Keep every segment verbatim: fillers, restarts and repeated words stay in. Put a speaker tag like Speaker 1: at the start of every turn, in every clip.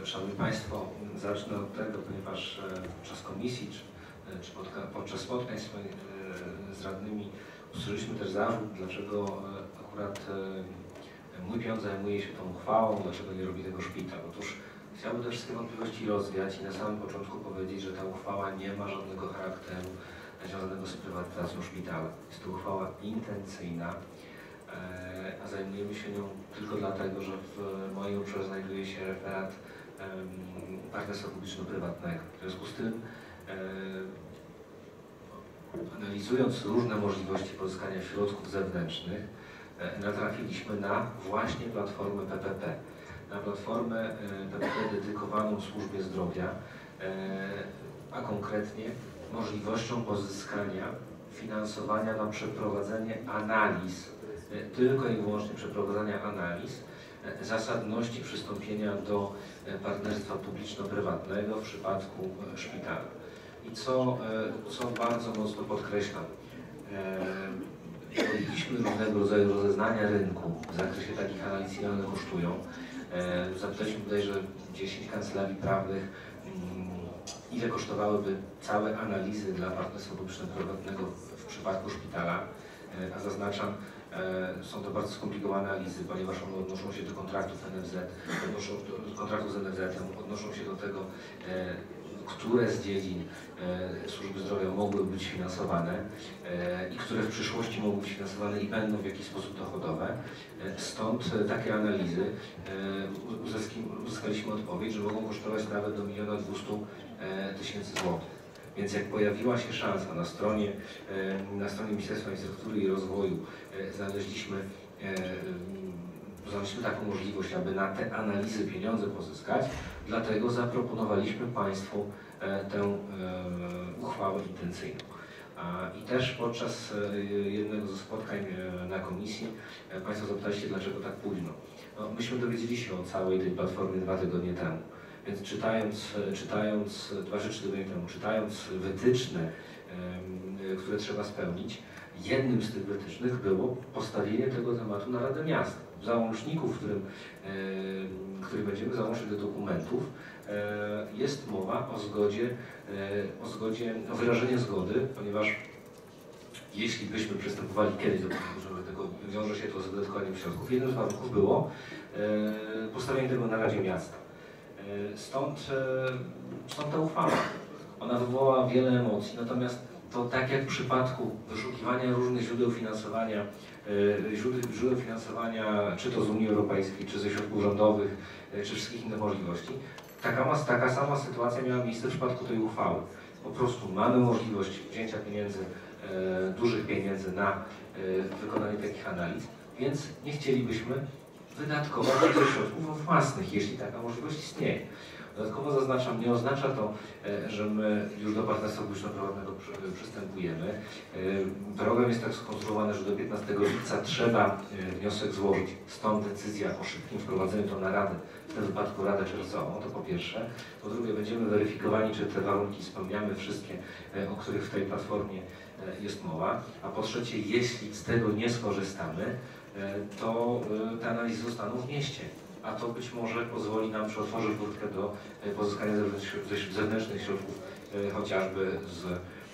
Speaker 1: Szanowni Państwo, zacznę od tego, ponieważ podczas komisji czy, czy podczas spotkań z radnymi usłyszeliśmy też zarzut, dlaczego akurat mój pion zajmuje się tą uchwałą, dlaczego nie robi tego szpital. Otóż chciałbym te wszystkie wątpliwości rozwiać i na samym początku powiedzieć, że ta uchwała nie ma żadnego charakteru związanego z prywatyzacją szpitala. Jest to uchwała intencyjna, a zajmujemy się nią tylko dlatego, że w moim obszarze znajduje się referat partnerstwa publiczno-prywatnego. W związku z tym, analizując różne możliwości pozyskania środków zewnętrznych, natrafiliśmy na właśnie platformę P P P. Na platformę P P P dedykowaną służbie zdrowia, a konkretnie możliwością pozyskania finansowania na przeprowadzenie analiz, tylko i wyłącznie przeprowadzania analiz zasadności przystąpienia do partnerstwa publiczno-prywatnego w przypadku szpitala. I co, co bardzo mocno podkreślam, robiliśmy różnego rodzaju rozeznania rynku w zakresie takich analiz, ile one kosztują. Zapytaliśmy bodajże dziesięć kancelarii prawnych, ile kosztowałyby całe analizy dla partnerstwa publiczno-prywatnego w przypadku szpitala, a zaznaczam, są to bardzo skomplikowane analizy, ponieważ one odnoszą się do kontraktów N F Z, odnoszą do kontraktów z N F Z-em, odnoszą się do tego, które z dziedzin służby zdrowia mogły być finansowane i które w przyszłości mogą być finansowane i będą w jakiś sposób dochodowe. Stąd takie analizy uzyskaliśmy odpowiedź, że mogą kosztować nawet do miliona dwustu tysięcy złotych. Więc jak pojawiła się szansa na stronie, na stronie Ministerstwa Infrastruktury i Rozwoju, znaleźliśmy, znaleźliśmy taką możliwość, aby na te analizy pieniądze pozyskać, dlatego zaproponowaliśmy Państwu tę uchwałę intencyjną. I też podczas jednego ze spotkań na komisji Państwo zapytaliście, dlaczego tak późno. No, myśmy dowiedzieli się o całej tej platformie dwa tygodnie temu. Więc czytając, czytając dwa czy trzy tygodnie temu, czytając wytyczne, które trzeba spełnić, jednym z tych wytycznych było postawienie tego tematu na Radę Miasta. W załączniku, w którym, który będziemy, załącznik do dokumentów, jest mowa o zgodzie, o zgodzie, o wyrażenie zgody, ponieważ jeśli byśmy przystępowali kiedyś do tego, wiąże się to z wydatkowaniem środków, jednym z warunków było postawienie tego na Radzie Miasta. Stąd, stąd ta uchwała. Ona wywołała wiele emocji, natomiast to tak jak w przypadku wyszukiwania różnych źródeł finansowania, źródeł, źródeł finansowania czy to z Unii Europejskiej, czy ze środków rządowych, czy wszystkich innych możliwości, taka, taka sama sytuacja miała miejsce w przypadku tej uchwały. Po prostu mamy możliwość wzięcia pieniędzy, dużych pieniędzy na wykonanie takich analiz, więc nie chcielibyśmy wydatkować ze środków własnych, jeśli taka możliwość istnieje. Dodatkowo zaznaczam, nie oznacza to, że my już do partnerstwa publiczno-prywatnego przystępujemy. Program jest tak skonstruowany, że do piętnastego lipca trzeba wniosek złożyć, stąd decyzja o szybkim wprowadzeniu to na Radę, w tym wypadku Radę Czerwcową, to po pierwsze. Po drugie, będziemy weryfikowani, czy te warunki spełniamy wszystkie, o których w tej platformie jest mowa. A po trzecie, jeśli z tego nie skorzystamy, to te analizy zostaną w mieście, a to być może pozwoli nam przeotworzyć furtkę do pozyskania zewnętrznych środków, chociażby z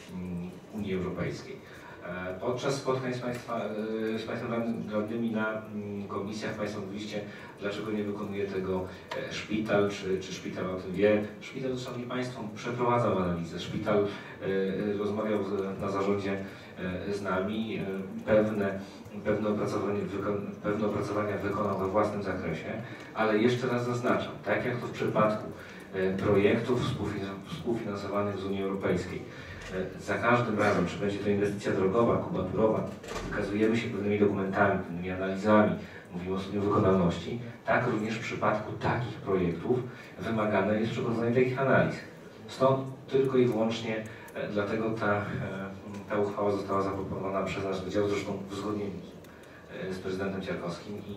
Speaker 1: Unii Europejskiej. Podczas spotkań z, państwa, z Państwem radnymi na komisjach Państwo mówiliście, dlaczego nie wykonuje tego szpital, czy, czy szpital o tym wie. Szpital, Szanowni Państwo, przeprowadzał analizę. Szpital rozmawiał na zarządzie z nami, pewne, pewne, opracowanie, pewne opracowania wykonał we własnym zakresie, ale jeszcze raz zaznaczam, tak jak to w przypadku projektów współfinansowanych z Unii Europejskiej, za każdym razem, czy będzie to inwestycja drogowa, kubaturowa, wykazujemy się pewnymi dokumentami, pewnymi analizami, mówimy o stopniu wykonalności, tak również w przypadku takich projektów wymagane jest przeprowadzenie takich analiz. Stąd tylko i wyłącznie dlatego ta, ta uchwała została zaproponowana przez nasz wydział, zresztą w uzgodnieniu z prezydentem Ciarkowskim i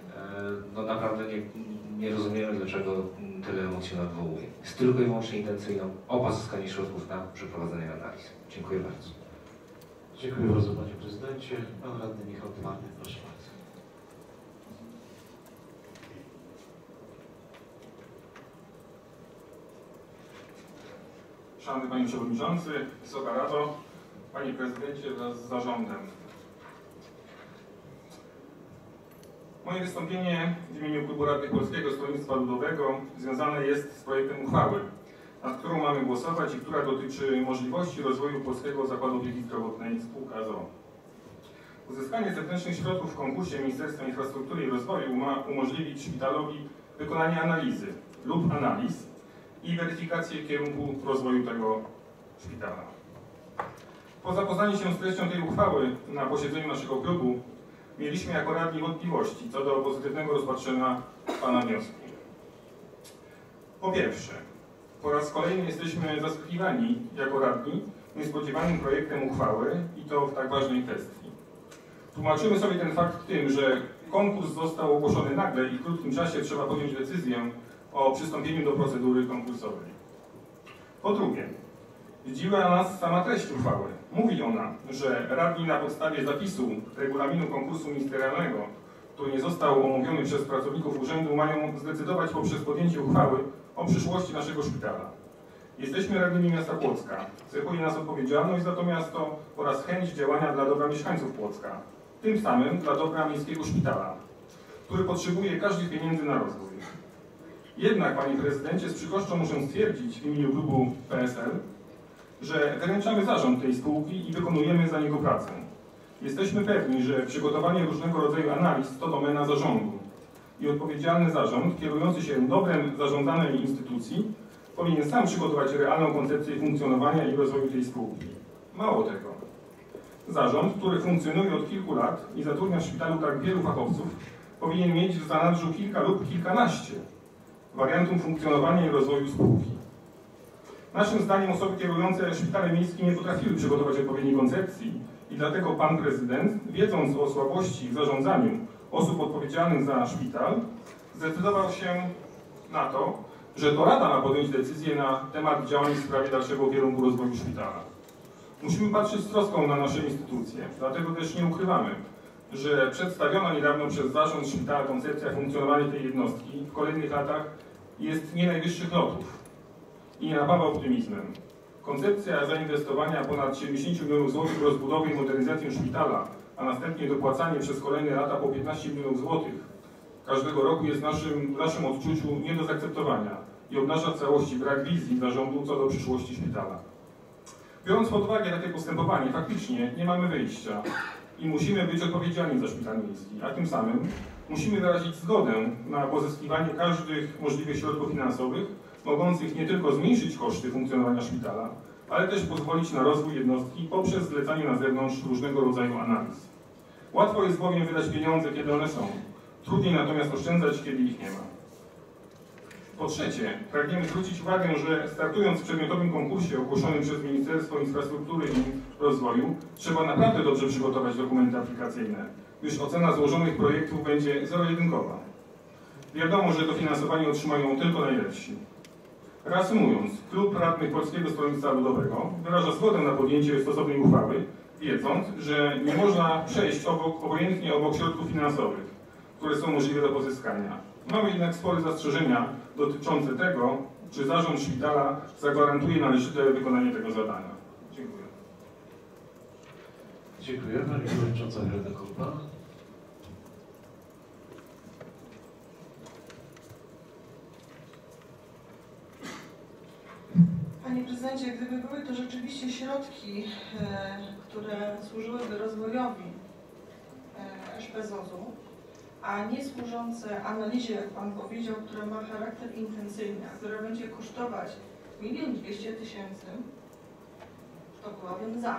Speaker 1: no naprawdę nie, nie rozumiemy, dlaczego tyle emocji nadwołuje. Jest tylko i wyłącznie intencyjną o pozyskanie środków na przeprowadzenie analiz. Dziękuję bardzo.
Speaker 2: Dziękuję bardzo Panie Prezydencie. Pan Radny Michał Twardy, proszę bardzo.
Speaker 3: Szanowny Panie Przewodniczący, Wysoka Rado, Panie Prezydencie wraz z Zarządem. Moje wystąpienie w imieniu Klubu Radnych Polskiego Stronnictwa Ludowego związane jest z projektem uchwały, nad którą mamy głosować i która dotyczy możliwości rozwoju Polskiego Zakładu Opieki Zdrowotnej spółka z o o. Uzyskanie zewnętrznych środków w konkursie Ministerstwa Infrastruktury i Rozwoju ma umożliwić szpitalowi wykonanie analizy lub analiz i weryfikację kierunku rozwoju tego szpitala. Po zapoznaniu się z treścią tej uchwały na posiedzeniu naszego klubu mieliśmy jako radni wątpliwości co do pozytywnego rozpatrzenia Pana wniosku. Po pierwsze, po raz kolejny jesteśmy zaskakiwani jako radni niespodziewanym projektem uchwały i to w tak ważnej kwestii. Tłumaczymy sobie ten fakt tym, że konkurs został ogłoszony nagle i w krótkim czasie trzeba podjąć decyzję o przystąpieniu do procedury konkursowej. Po drugie, zdziwiła nas sama treść uchwały. Mówi ona, że radni na podstawie zapisu regulaminu konkursu ministerialnego, który nie został omówiony przez pracowników urzędu, mają zdecydować poprzez podjęcie uchwały o przyszłości naszego szpitala. Jesteśmy radnymi miasta Płocka. Cechuje nas odpowiedzialność za to miasto oraz chęć działania dla dobra mieszkańców Płocka. Tym samym dla dobra miejskiego szpitala, który potrzebuje każdych pieniędzy na rozwój. Jednak, Panie Prezydencie, z przykrością muszę stwierdzić w imieniu klubu P S L, że wyręczamy zarząd tej spółki i wykonujemy za niego pracę. Jesteśmy pewni, że przygotowanie różnego rodzaju analiz to domena zarządu i odpowiedzialny zarząd, kierujący się dobrem zarządzanej instytucji, powinien sam przygotować realną koncepcję funkcjonowania i rozwoju tej spółki. Mało tego. Zarząd, który funkcjonuje od kilku lat i zatrudnia w szpitalu tak wielu fachowców, powinien mieć w zanadrzu kilka lub kilkanaście wariantów funkcjonowania i rozwoju spółki. Naszym zdaniem osoby kierujące szpitalem miejskim nie potrafiły przygotować odpowiedniej koncepcji i dlatego Pan Prezydent, wiedząc o słabości w zarządzaniu osób odpowiedzialnych za szpital, zdecydował się na to, że to Rada ma podjąć decyzję na temat działań w sprawie dalszego kierunku rozwoju szpitala. Musimy patrzeć z troską na nasze instytucje, dlatego też nie ukrywamy, że przedstawiona niedawno przez zarząd szpitala koncepcja funkcjonowania tej jednostki w kolejnych latach jest nie najwyższych lotów i nie napawa optymizmem. Koncepcja zainwestowania ponad siedemdziesiąt milionów złotych w rozbudowę i modernizację szpitala, a następnie dopłacanie przez kolejne lata po piętnaście milionów złotych każdego roku jest naszym, w naszym odczuciu nie do zaakceptowania i obnaża w całości brak wizji zarządu co do przyszłości szpitala. Biorąc pod uwagę takie postępowanie, faktycznie nie mamy wyjścia i musimy być odpowiedzialni za szpital miejski, a tym samym musimy wyrazić zgodę na pozyskiwanie każdych możliwych środków finansowych, mogących nie tylko zmniejszyć koszty funkcjonowania szpitala, ale też pozwolić na rozwój jednostki poprzez zlecanie na zewnątrz różnego rodzaju analiz. Łatwo jest bowiem wydać pieniądze, kiedy one są. Trudniej natomiast oszczędzać, kiedy ich nie ma. Po trzecie, pragniemy zwrócić uwagę, że startując w przedmiotowym konkursie ogłoszonym przez Ministerstwo Infrastruktury i Rozwoju, trzeba naprawdę dobrze przygotować dokumenty aplikacyjne, gdyż ocena złożonych projektów będzie zero-jedynkowa. Wiadomo, że dofinansowanie otrzymają tylko najlepsi. Reasumując, Klub Radnych Polskiego Stronnictwa Ludowego wyraża zgodę na podjęcie stosownej uchwały, wiedząc, że nie można przejść obok, obojętnie obok środków finansowych, które są możliwe do pozyskania. Mamy jednak spore zastrzeżenia dotyczące tego, czy zarząd szpitala zagwarantuje należyte wykonanie tego zadania. Dziękuję.
Speaker 2: Dziękuję. Pani Przewodnicząca Helena Krupa.
Speaker 4: Panie Prezydencie, gdyby były to rzeczywiście środki, e, które służyłyby rozwojowi e, Sz P Z O Z-u, a nie służące analizie, jak Pan powiedział, która ma charakter intensyjny, a która będzie kosztować milion dwieście tysięcy, to byłabym za.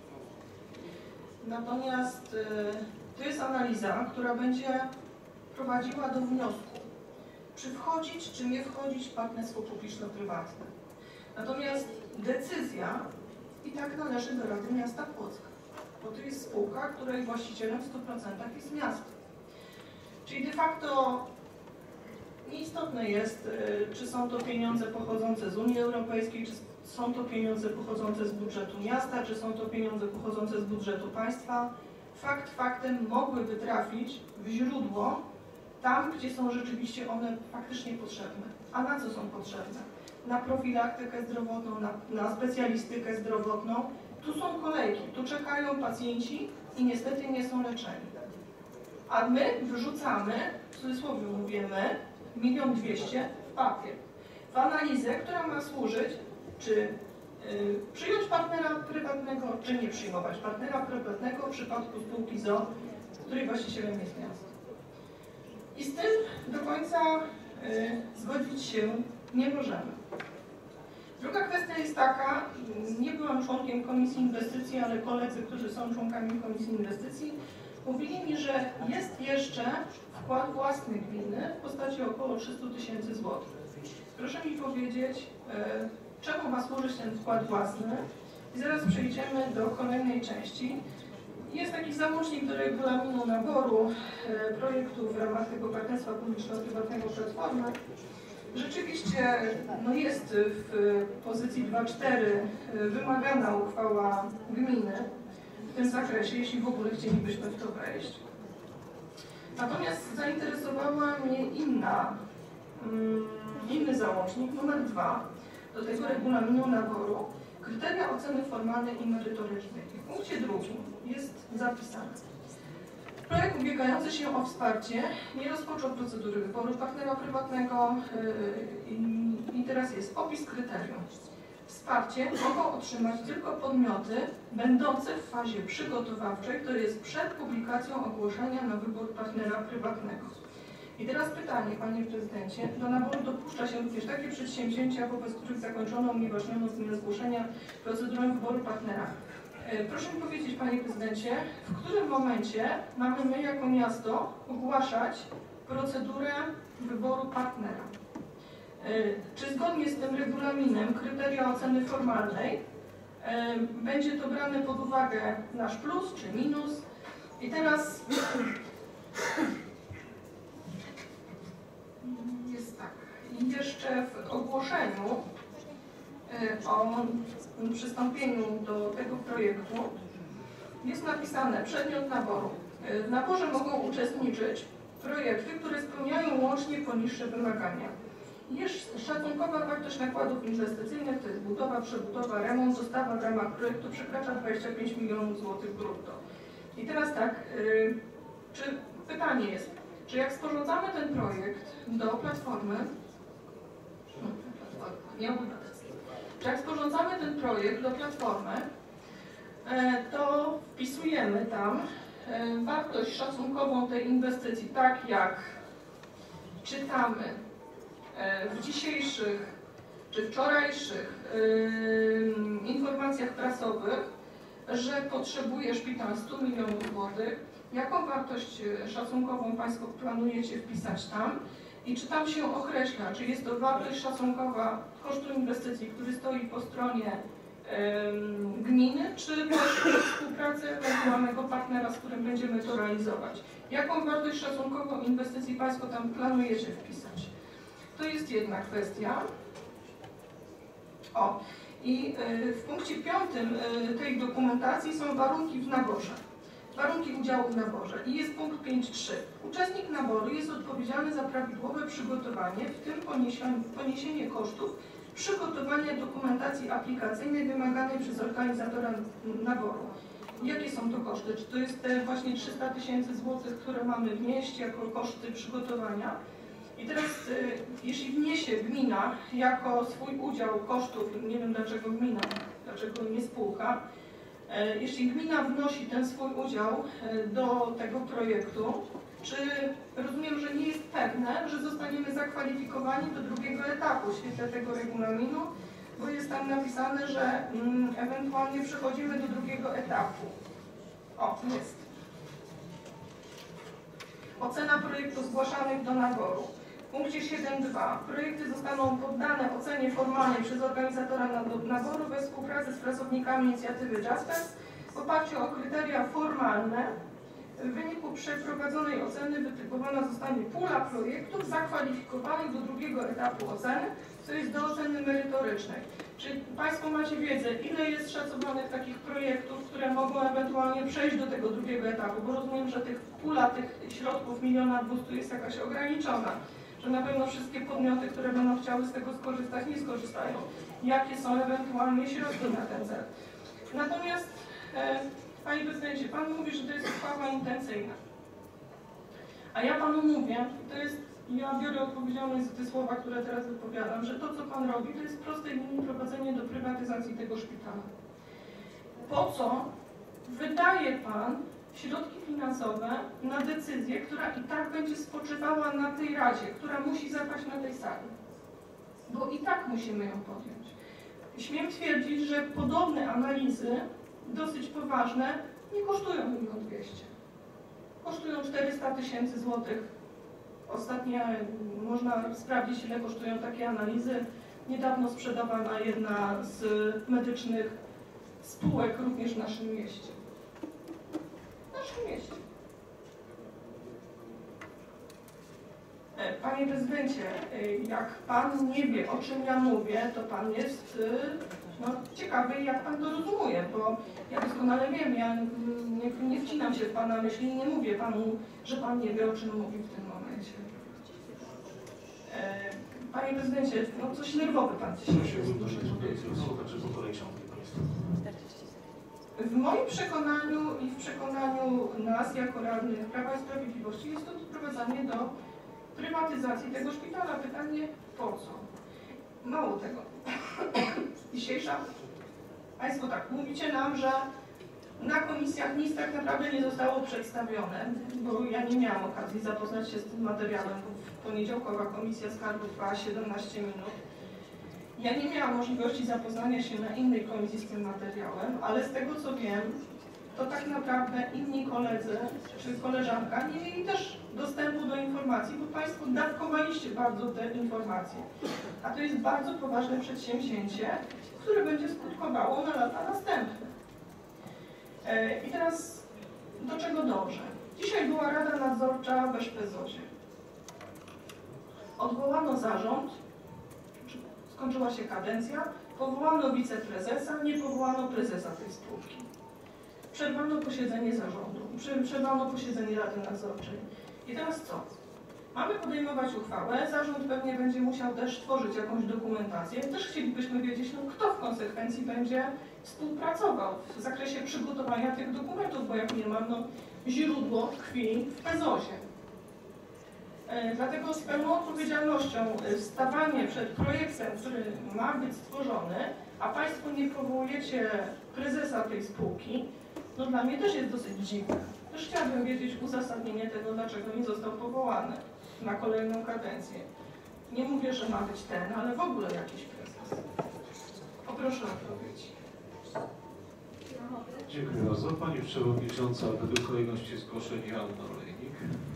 Speaker 4: Natomiast y, to jest analiza, która będzie prowadziła do wniosku, czy wchodzić, czy nie wchodzić w partnerstwo publiczno-prywatne. Natomiast decyzja i tak należy do Rady Miasta Płocka, bo to jest spółka, której właścicielem w stu procentach jest miasto. Czyli de facto nieistotne jest, czy są to pieniądze pochodzące z Unii Europejskiej, czy są to pieniądze pochodzące z budżetu miasta, czy są to pieniądze pochodzące z budżetu państwa. Fakt faktem mogłyby trafić w źródło tam, gdzie są rzeczywiście one faktycznie potrzebne. A na co są potrzebne? na profilaktykę zdrowotną, na, na specjalistykę zdrowotną. Tu są kolejki, tu czekają pacjenci i niestety nie są leczeni. A my wrzucamy, w cudzysłowie mówię my, milion dwieście w papier. W analizę, która ma służyć, czy y, przyjąć partnera prywatnego, czy nie przyjmować partnera prywatnego w przypadku spółki z o o, której właścicielem jest miasto. I z tym do końca y, zgodzić się nie możemy. Druga kwestia jest taka, nie byłam członkiem Komisji Inwestycji, ale koledzy, którzy są członkami Komisji Inwestycji, mówili mi, że jest jeszcze wkład własny gminy w postaci około trzysta tysięcy złotych. Proszę mi powiedzieć, czemu ma służyć ten wkład własny i zaraz przejdziemy do kolejnej części. Jest taki załącznik do regulaminu naboru projektów w ramach tego partnerstwa publiczno-prywatnego Platformy. Rzeczywiście no jest w pozycji dwa cztery wymagana uchwała gminy w tym zakresie, jeśli w ogóle chcielibyśmy w to wejść. Natomiast zainteresowała mnie inna, inny załącznik, numer dwa, do tego regulaminu naboru, kryteria oceny formalnej i merytorycznej. W punkcie drugim jest zapisane: projekt ubiegający się o wsparcie nie rozpoczął procedury wyboru partnera prywatnego yy, i teraz jest opis kryterium. Wsparcie mogą otrzymać tylko podmioty będące w fazie przygotowawczej, to jest przed publikacją ogłoszenia na wybór partnera prywatnego. I teraz pytanie, Panie Prezydencie, do naboru dopuszcza się również takie przedsięwzięcia, wobec których zakończono unieważnioną zmianę zgłoszenia procedurę wyboru partnera. Proszę mi powiedzieć, Panie Prezydencie, w którym momencie mamy my jako miasto ogłaszać procedurę wyboru partnera? Czy zgodnie z tym regulaminem kryteria oceny formalnej będzie to brane pod uwagę nasz plus czy minus? I teraz jest tak, i jeszcze w ogłoszeniu o przystąpieniu do tego projektu jest napisane przedmiot naboru. W naborze mogą uczestniczyć projekty, które spełniają łącznie poniższe wymagania. Jest szacunkowa wartość nakładów inwestycyjnych, to jest budowa, przebudowa, remont, dostawa w ramach projektu przekracza dwadzieścia pięć milionów złotych brutto. I teraz tak, yy, czy pytanie jest, czy jak sporządzamy ten projekt do Platformy, nie obywatelskiej, czy jak sporządzamy ten projekt do Platformy, to wpisujemy tam wartość szacunkową tej inwestycji, tak jak czytamy w dzisiejszych czy wczorajszych informacjach prasowych, że potrzebuje szpital stu milionów złotych. Jaką wartość szacunkową Państwo planujecie wpisać tam? I czy tam się określa, czy jest to wartość szacunkowa kosztu inwestycji, który stoi po stronie ym, gminy, czy też współpracy ewentualnego partnera, z którym będziemy to realizować? Jaką wartość szacunkową inwestycji Państwo tam planujecie wpisać? To jest jedna kwestia. O, i y, w punkcie piątym y, tej dokumentacji są warunki w naborze. Warunki udziału w naborze. I jest punkt pięć trzy. Uczestnik naboru jest odpowiedzialny za prawidłowe przygotowanie, w tym poniesienie, poniesienie kosztów przygotowania dokumentacji aplikacyjnej wymaganej przez organizatora naboru. Jakie są to koszty? Czy to jest te właśnie trzysta tysięcy złotych, które mamy wnieść jako koszty przygotowania? I teraz, jeśli wniesie gmina jako swój udział kosztów, nie wiem dlaczego gmina, dlaczego nie spółka, jeśli gmina wnosi ten swój udział do tego projektu, czy rozumiem, że nie jest pewne, że zostaniemy zakwalifikowani do drugiego etapu w świetle tego regulaminu, bo jest tam napisane, że mm, ewentualnie przechodzimy do drugiego etapu. O, jest. Ocena projektów zgłaszanych do naboru. W punkcie siedem dwa. Projekty zostaną poddane ocenie formalnej przez organizatora naboru we współpracy z pracownikami inicjatywy Jaspers w oparciu o kryteria formalne. W wyniku przeprowadzonej oceny wytypowana zostanie pula projektów zakwalifikowanych do drugiego etapu oceny, co jest do oceny merytorycznej. Czy Państwo macie wiedzę, ile jest szacowanych takich projektów, które mogą ewentualnie przejść do tego drugiego etapu? Bo rozumiem, że tych pula tych środków miliona dwustu jest jakaś ograniczona. że na pewno wszystkie podmioty, które będą chciały z tego skorzystać, nie skorzystają. Jakie są ewentualnie środki na ten cel. Natomiast, e, Panie Prezydencie, Pan mówi, że to jest uchwała intencyjna. A ja Panu mówię, to jest, ja biorę odpowiedzialność za te słowa, które teraz wypowiadam, że to, co Pan robi, to jest w prostej linii prowadzenie do prywatyzacji tego szpitala. Po co wydaje Pan środki finansowe na decyzję, która i tak będzie spoczywała na tej Radzie, która musi zapaść na tej sali? Bo i tak musimy ją podjąć. Śmiem twierdzić, że podobne analizy, dosyć poważne, nie kosztują milion dwieście. Kosztują czterysta tysięcy złotych. Ostatnie można sprawdzić, ile kosztują takie analizy. Niedawno sprzedawana jedna z medycznych spółek również w naszym mieście. W naszym mieście. Panie Prezydencie, jak Pan nie wie, o czym ja mówię, to Pan jest no, ciekawy, jak Pan to rozumuje, bo ja doskonale wiem, ja nie, nie wcinam się w Pana myśli i nie mówię Panu, że Pan nie wie, o czym mówi w tym momencie. Panie Prezydencie, no coś nerwowy Pan dzisiaj jest. W moim przekonaniu i w przekonaniu nas jako radnych Prawa i Sprawiedliwości jest to doprowadzanie do prywatyzacji tego szpitala. Pytanie po co? Mało tego. Dzisiejsza Państwo tak mówicie nam, że na komisjach nic tak naprawdę nie zostało przedstawione, bo ja nie miałam okazji zapoznać się z tym materiałem, bo poniedziałkowa komisja Skarbu trwała siedemnaście minut. Ja nie miałam możliwości zapoznania się na innej komisji z tym materiałem, ale z tego co wiem, to tak naprawdę inni koledzy czy koleżanka nie mieli też dostępu do informacji, bo Państwo dawkowaliście bardzo te informacje. A to jest bardzo poważne przedsięwzięcie, które będzie skutkowało na lata następne. I teraz do czego dążę? Dzisiaj była Rada Nadzorcza w Eszpezozie. Odwołano zarząd, skończyła się kadencja, powołano wiceprezesa, nie powołano prezesa tej spółki. Przerwano posiedzenie zarządu, przerwano posiedzenie Rady Nadzorczej. I teraz co? Mamy podejmować uchwałę, zarząd pewnie będzie musiał też tworzyć jakąś dokumentację. Też chcielibyśmy wiedzieć, no, kto w konsekwencji będzie współpracował w zakresie przygotowania tych dokumentów, bo jak nie mam, no, źródło tkwi w Pezozie. E, dlatego z pełną odpowiedzialnością stawanie przed projektem, który ma być stworzony, a Państwo nie powołujecie prezesa tej spółki, no dla mnie też jest dosyć dziwne. Też chciałabym wiedzieć uzasadnienie tego, dlaczego nie został powołany na kolejną kadencję. Nie mówię, że ma być ten, ale w ogóle jakiś prezes. Poproszę o odpowiedź.
Speaker 2: Dziękuję bardzo. Pani Przewodnicząca, według kolejności zgłoszeń Joanna Olejnik.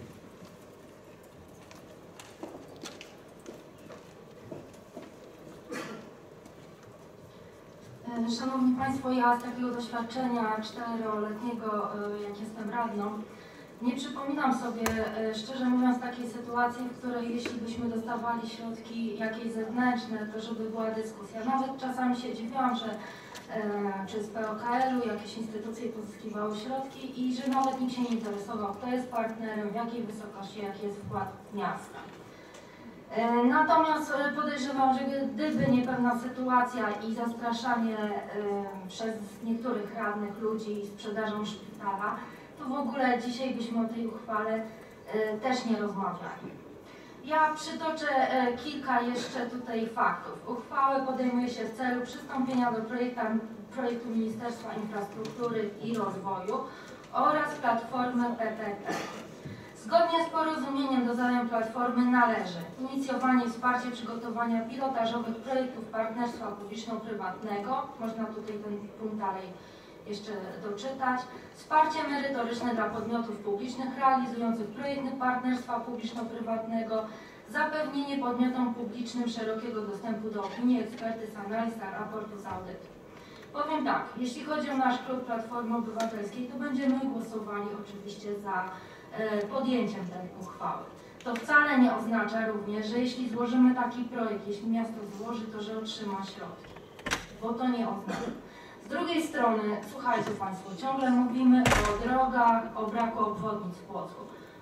Speaker 5: Szanowni Państwo, ja z takiego doświadczenia czteroletniego, jak jestem radną, nie przypominam sobie, szczerze mówiąc, takiej sytuacji, w której jeśli byśmy dostawali środki jakieś zewnętrzne, to żeby była dyskusja. Nawet czasami się dziwiłam, że czy z P O K L u jakieś instytucje pozyskiwały środki i że nawet nikt się nie interesował, kto jest partnerem, w jakiej wysokości, jaki jest wkład miasta. Natomiast podejrzewam, że gdyby nie pewna sytuacja i zastraszanie przez niektórych radnych ludzi sprzedażą szpitala, to w ogóle dzisiaj byśmy o tej uchwale też nie rozmawiali. Ja przytoczę kilka jeszcze tutaj faktów. Uchwałę podejmuje się w celu przystąpienia do projektu Ministerstwa Infrastruktury i Rozwoju oraz Platformy P P P. Zgodnie z porozumieniem do zadań Platformy należy inicjowanie i wsparcie przygotowania pilotażowych projektów partnerstwa publiczno-prywatnego, można tutaj ten punkt dalej jeszcze doczytać, wsparcie merytoryczne dla podmiotów publicznych realizujących projekty partnerstwa publiczno-prywatnego, zapewnienie podmiotom publicznym szerokiego dostępu do opinii, ekspertyz, analiz, raportów z audytu. Powiem tak, jeśli chodzi o nasz klub Platformy Obywatelskiej, to będziemy głosowali oczywiście za podjęciem tej uchwały. To wcale nie oznacza również, że jeśli złożymy taki projekt, jeśli miasto złoży, to że otrzyma środki, bo to nie oznacza. Z drugiej strony, słuchajcie Państwo, ciągle mówimy o drogach, o braku obwodnic w Płocku,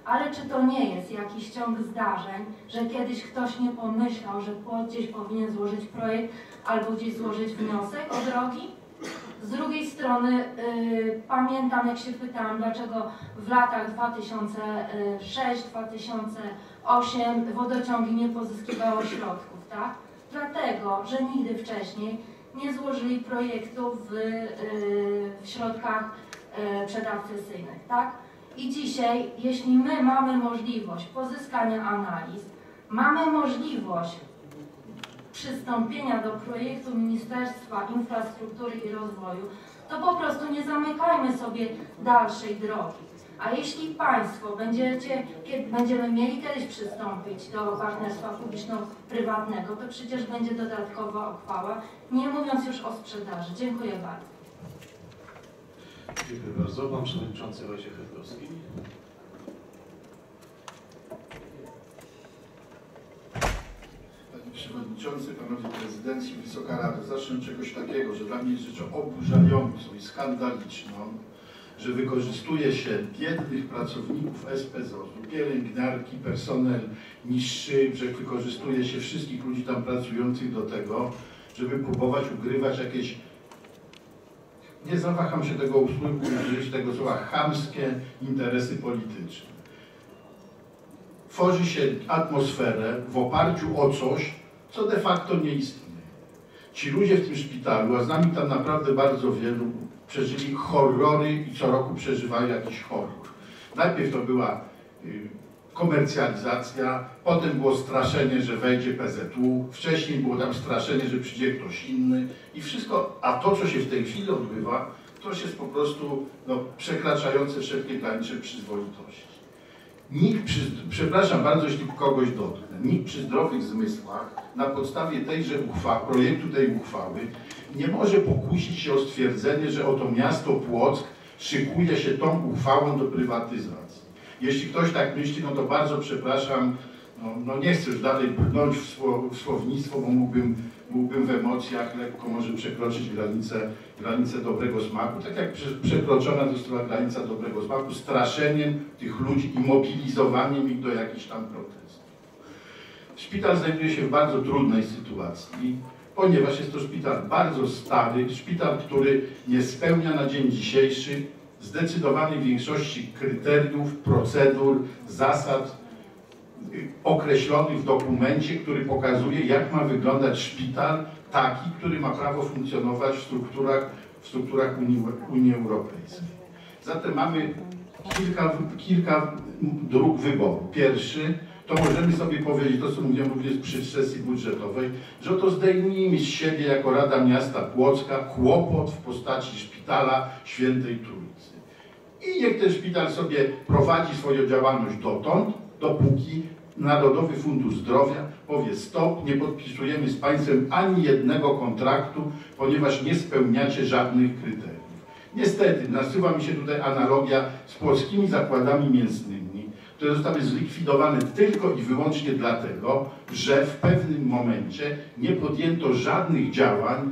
Speaker 5: Ale czy to nie jest jakiś ciąg zdarzeń, że kiedyś ktoś nie pomyślał, że gdzieś powinien złożyć projekt albo gdzieś złożyć wniosek o drogi? Z drugiej strony yy, pamiętam, jak się pytałam, dlaczego w latach dwa tysiące szóstym do dwa tysiące ósmego wodociągi nie pozyskiwały środków, tak? Dlatego, że nigdy wcześniej nie złożyli projektu w, yy, w środkach yy, przedakcesyjnych, tak? I dzisiaj, jeśli my mamy możliwość pozyskania analiz, mamy możliwość przystąpienia do projektu Ministerstwa Infrastruktury i Rozwoju, to po prostu nie zamykajmy sobie dalszej drogi. A jeśli Państwo będziecie, kiedy będziemy mieli kiedyś przystąpić do partnerstwa publiczno-prywatnego, to przecież będzie dodatkowa uchwała, nie mówiąc już o sprzedaży. Dziękuję bardzo.
Speaker 2: Dziękuję bardzo. Pan Przewodniczący Wojciech Herkowski.
Speaker 6: Panie Przewodniczący, Panowie Prezydenci, Wysoka Rado, zacznę od czegoś takiego, że dla mnie jest rzeczą oburzającą i skandaliczną, że wykorzystuje się biednych pracowników S P Z oz u, pielęgniarki, personel niższy, że wykorzystuje się wszystkich ludzi tam pracujących do tego, żeby próbować ugrywać jakieś, nie zawaham się tego użyć, tego słowa, chamskie interesy polityczne. Tworzy się atmosferę w oparciu o coś, co de facto nie istnieje. Ci ludzie w tym szpitalu, a z nami tam naprawdę bardzo wielu, przeżyli horrory i co roku przeżywają jakiś horror. Najpierw to była y, komercjalizacja, potem było straszenie, że wejdzie P Z U, wcześniej było tam straszenie, że przyjdzie ktoś inny i wszystko, a to, co się w tej chwili odbywa, to jest po prostu no, przekraczające wszelkie granice przyzwoitości. Nikt, przy, przepraszam bardzo, jeśli kogoś dotknę, nikt przy zdrowych zmysłach na podstawie tejże uchwały, projektu tej uchwały nie może pokusić się o stwierdzenie, że oto miasto Płock szykuje się tą uchwałą do prywatyzacji. Jeśli ktoś tak myśli, no to bardzo przepraszam, no, no nie chcę już dalej brnąć w, sło, w słownictwo, bo mógłbym, mógłbym w emocjach lekko może przekroczyć granicę, granicę dobrego smaku, tak jak przekroczona została granica dobrego smaku straszeniem tych ludzi i mobilizowaniem ich do jakichś tam protestów. Szpital znajduje się w bardzo trudnej sytuacji, ponieważ jest to szpital bardzo stary, szpital, który nie spełnia na dzień dzisiejszy zdecydowanej większości kryteriów, procedur, zasad określonych w dokumencie, który pokazuje, jak ma wyglądać szpital taki, który ma prawo funkcjonować w strukturach, w strukturach Unii, Unii Europejskiej. Zatem mamy kilka, kilka dróg wyboru. Pierwszy, to możemy sobie powiedzieć, to co mówiłem również przy sesji budżetowej, że to zdejmijmy z siebie jako Rada Miasta Płocka kłopot w postaci szpitala Świętej Trójcy. I niech ten szpital sobie prowadzi swoją działalność dotąd, dopóki Narodowy Fundusz Zdrowia powie stop, nie podpisujemy z państwem ani jednego kontraktu, ponieważ nie spełniacie żadnych kryteriów. Niestety, nasuwa mi się tutaj analogia z płockimi zakładami mięsnymi, które zostały zlikwidowane tylko i wyłącznie dlatego, że w pewnym momencie nie podjęto żadnych działań,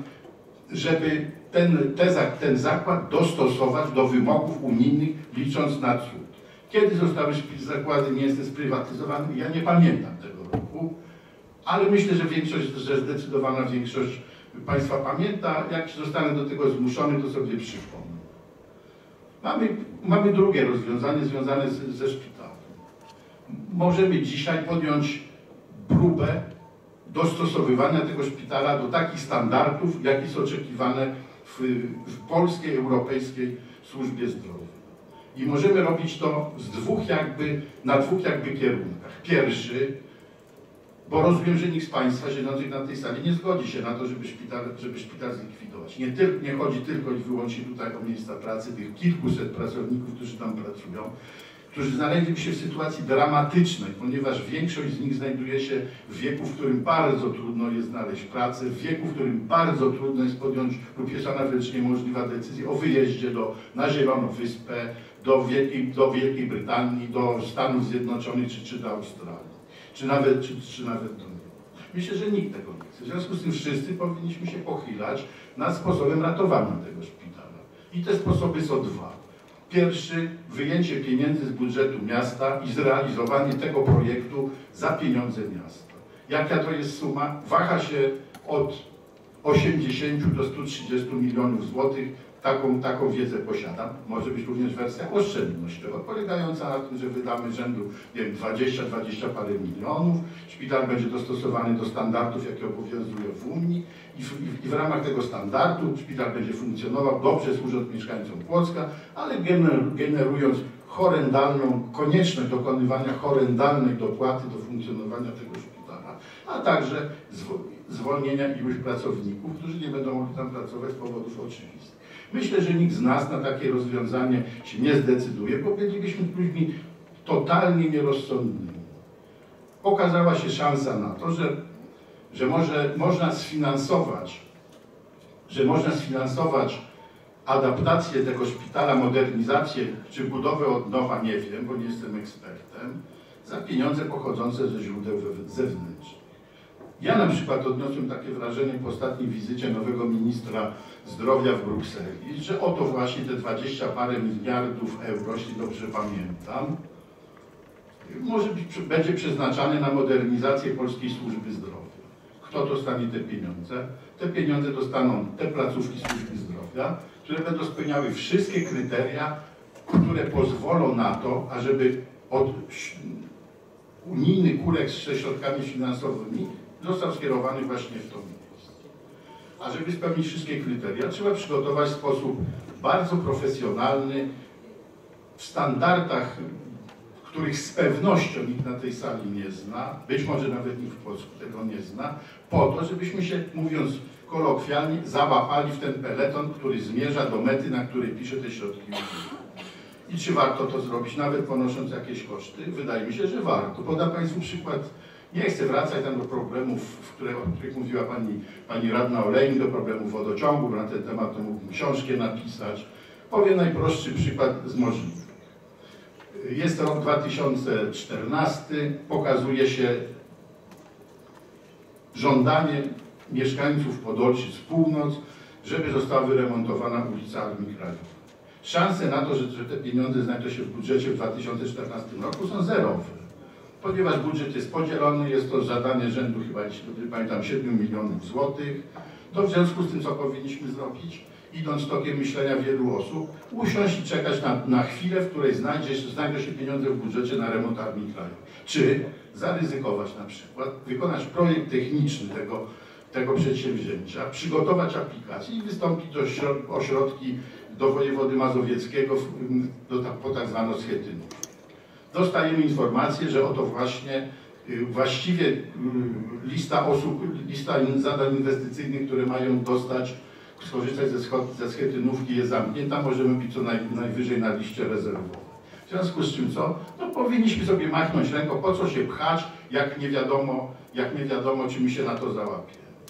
Speaker 6: żeby ten, te, ten zakład dostosować do wymogów unijnych, licząc na cud. Kiedy zostały zakłady mięsne sprywatyzowane? Ja nie pamiętam tego roku, ale myślę, że większość, że zdecydowana większość Państwa pamięta. Jak zostanę do tego zmuszony, to sobie przypomnę. Mamy, mamy drugie rozwiązanie związane z, ze szpitalem. Możemy dzisiaj podjąć próbę dostosowywania tego szpitala do takich standardów, jakie są oczekiwane w, w polskiej, europejskiej służbie zdrowia. I możemy robić to z dwóch jakby, na dwóch jakby kierunkach. Pierwszy, bo rozumiem, że nikt z Państwa siedzących na tej sali nie zgodzi się na to, żeby szpital, żeby szpital zlikwidować. Nie, tyl, nie chodzi tylko i wyłącznie tutaj o miejsca pracy tych kilkuset pracowników, którzy tam pracują, którzy znaleźli się w sytuacji dramatycznej, ponieważ większość z nich znajduje się w wieku, w którym bardzo trudno jest znaleźć pracę, w wieku, w którym bardzo trudno jest podjąć lub jest ona wręcz niemożliwa decyzja o wyjeździe do, na Zieloną Wyspę, do Wielkiej, do Wielkiej Brytanii, do Stanów Zjednoczonych czy, czy do Australii, czy nawet, czy, czy nawet do Niemiec. Myślę, że nikt tego nie chce. W związku z tym wszyscy powinniśmy się pochylać nad sposobem ratowania tego szpitala. I te sposoby są dwa. Pierwszy, wyjęcie pieniędzy z budżetu miasta i zrealizowanie tego projektu za pieniądze miasta. Jaka to jest suma? Waha się od osiemdziesięciu do stu trzydziestu milionów złotych. Taką, taką wiedzę posiadam. Może być również wersja oszczędnościowa, polegająca na tym, że wydamy rzędu nie wiem, dwadzieścia, dwadzieścia parę milionów. Szpital będzie dostosowany do standardów, jakie obowiązują w Unii i w, i w ramach tego standardu szpital będzie funkcjonował dobrze, służąc mieszkańcom Płocka, ale generując horrendalną, konieczność dokonywania horrendalnej dopłaty do funkcjonowania tego szpitala, a także zwolnienia iluś pracowników, którzy nie będą mogli tam pracować z powodów oczywistych. Myślę, że nikt z nas na takie rozwiązanie się nie zdecyduje, bo bylibyśmy ludźmi totalnie nierozsądnymi. Okazała się szansa na to, że, że może, można sfinansować, że można sfinansować adaptację tego szpitala, modernizację czy budowę od nowa, nie wiem, bo nie jestem ekspertem, za pieniądze pochodzące ze źródeł zewnętrznych. Ja na przykład odniosłem takie wrażenie po ostatniej wizycie nowego ministra zdrowia w Brukseli, że oto właśnie te dwadzieścia parę miliardów euro, jeśli dobrze pamiętam, może być, będzie przeznaczane na modernizację polskiej służby zdrowia. Kto dostanie te pieniądze? Te pieniądze dostaną te placówki służby zdrowia, które będą spełniały wszystkie kryteria, które pozwolą na to, ażeby od unijny kurek ze środkami finansowymi został skierowany właśnie w to miejsce. A żeby spełnić wszystkie kryteria, trzeba przygotować w sposób bardzo profesjonalny, w standardach, których z pewnością nikt na tej sali nie zna, być może nawet nikt w Polsce tego nie zna, po to, żebyśmy się, mówiąc kolokwialnie, załapali w ten peleton, który zmierza do mety, na której pisze te środki. I czy warto to zrobić, nawet ponosząc jakieś koszty? Wydaje mi się, że warto. Podam Państwu przykład. Nie chcę wracać tam do problemów, które, o których mówiła pani, pani radna Olejnik, do problemów wodociągu, bo na ten temat to mógłbym książkę napisać. Powiem najprostszy przykład z możliwych. Jest rok dwa tysiące czternasty, pokazuje się żądanie mieszkańców Podolszyc Północ, żeby została wyremontowana ulica Armii Krajowej. Szanse na to, że, że te pieniądze znajdą się w budżecie w dwa tysiące czternastym roku są zerowe. Ponieważ budżet jest podzielony, jest to zadanie rzędu chyba, jeśli dobrze pamiętam, siedmiu milionów złotych, to w związku z tym, co powinniśmy zrobić, idąc tokiem myślenia wielu osób, usiąść i czekać na, na chwilę, w której znajdzie, znajdą się pieniądze w budżecie na remont Armii Krajowej. Czy zaryzykować na przykład, wykonać projekt techniczny tego, tego przedsięwzięcia, przygotować aplikację i wystąpić do ośrodki, do wojewody mazowieckiego do, po tak zwaną schetynów. Dostajemy informację, że oto właśnie właściwie lista osób, lista zadań inwestycyjnych, które mają dostać, skorzystać ze, ze schetynówki jest zamknięta, możemy być co naj, najwyżej na liście rezerwowej. W związku z czym co? No powinniśmy sobie machnąć ręką, po co się pchać, jak nie wiadomo, jak nie wiadomo, czy mi się na to załapie.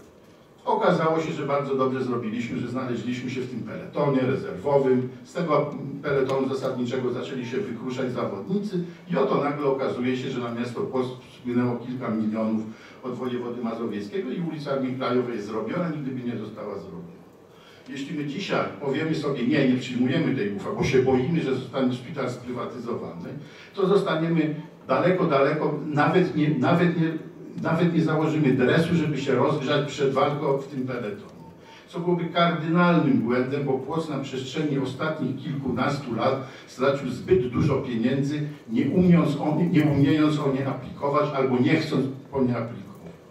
Speaker 6: Okazało się, że bardzo dobrze zrobiliśmy, że znaleźliśmy się w tym peletonie rezerwowym. Z tego peletonu zasadniczego zaczęli się wykruszać zawodnicy i oto nagle okazuje się, że na miasto Płock spłynęło kilka milionów od wojewody mazowieckiego i ulica Armii Krajowej jest zrobiona, nigdy by nie została zrobiona. Jeśli my dzisiaj powiemy sobie, nie, nie przyjmujemy tej uchwały, bo się boimy, że zostanie szpital sprywatyzowany, to zostaniemy daleko, daleko, nawet nie, nawet nie, nawet nie założymy dresu, żeby się rozgrzać przed walką w tym peletonie. Co byłoby kardynalnym błędem, bo Płock na przestrzeni ostatnich kilkunastu lat stracił zbyt dużo pieniędzy, nie, umiejąc o nie, nie umiejąc o nie aplikować albo nie chcąc po nie aplikować.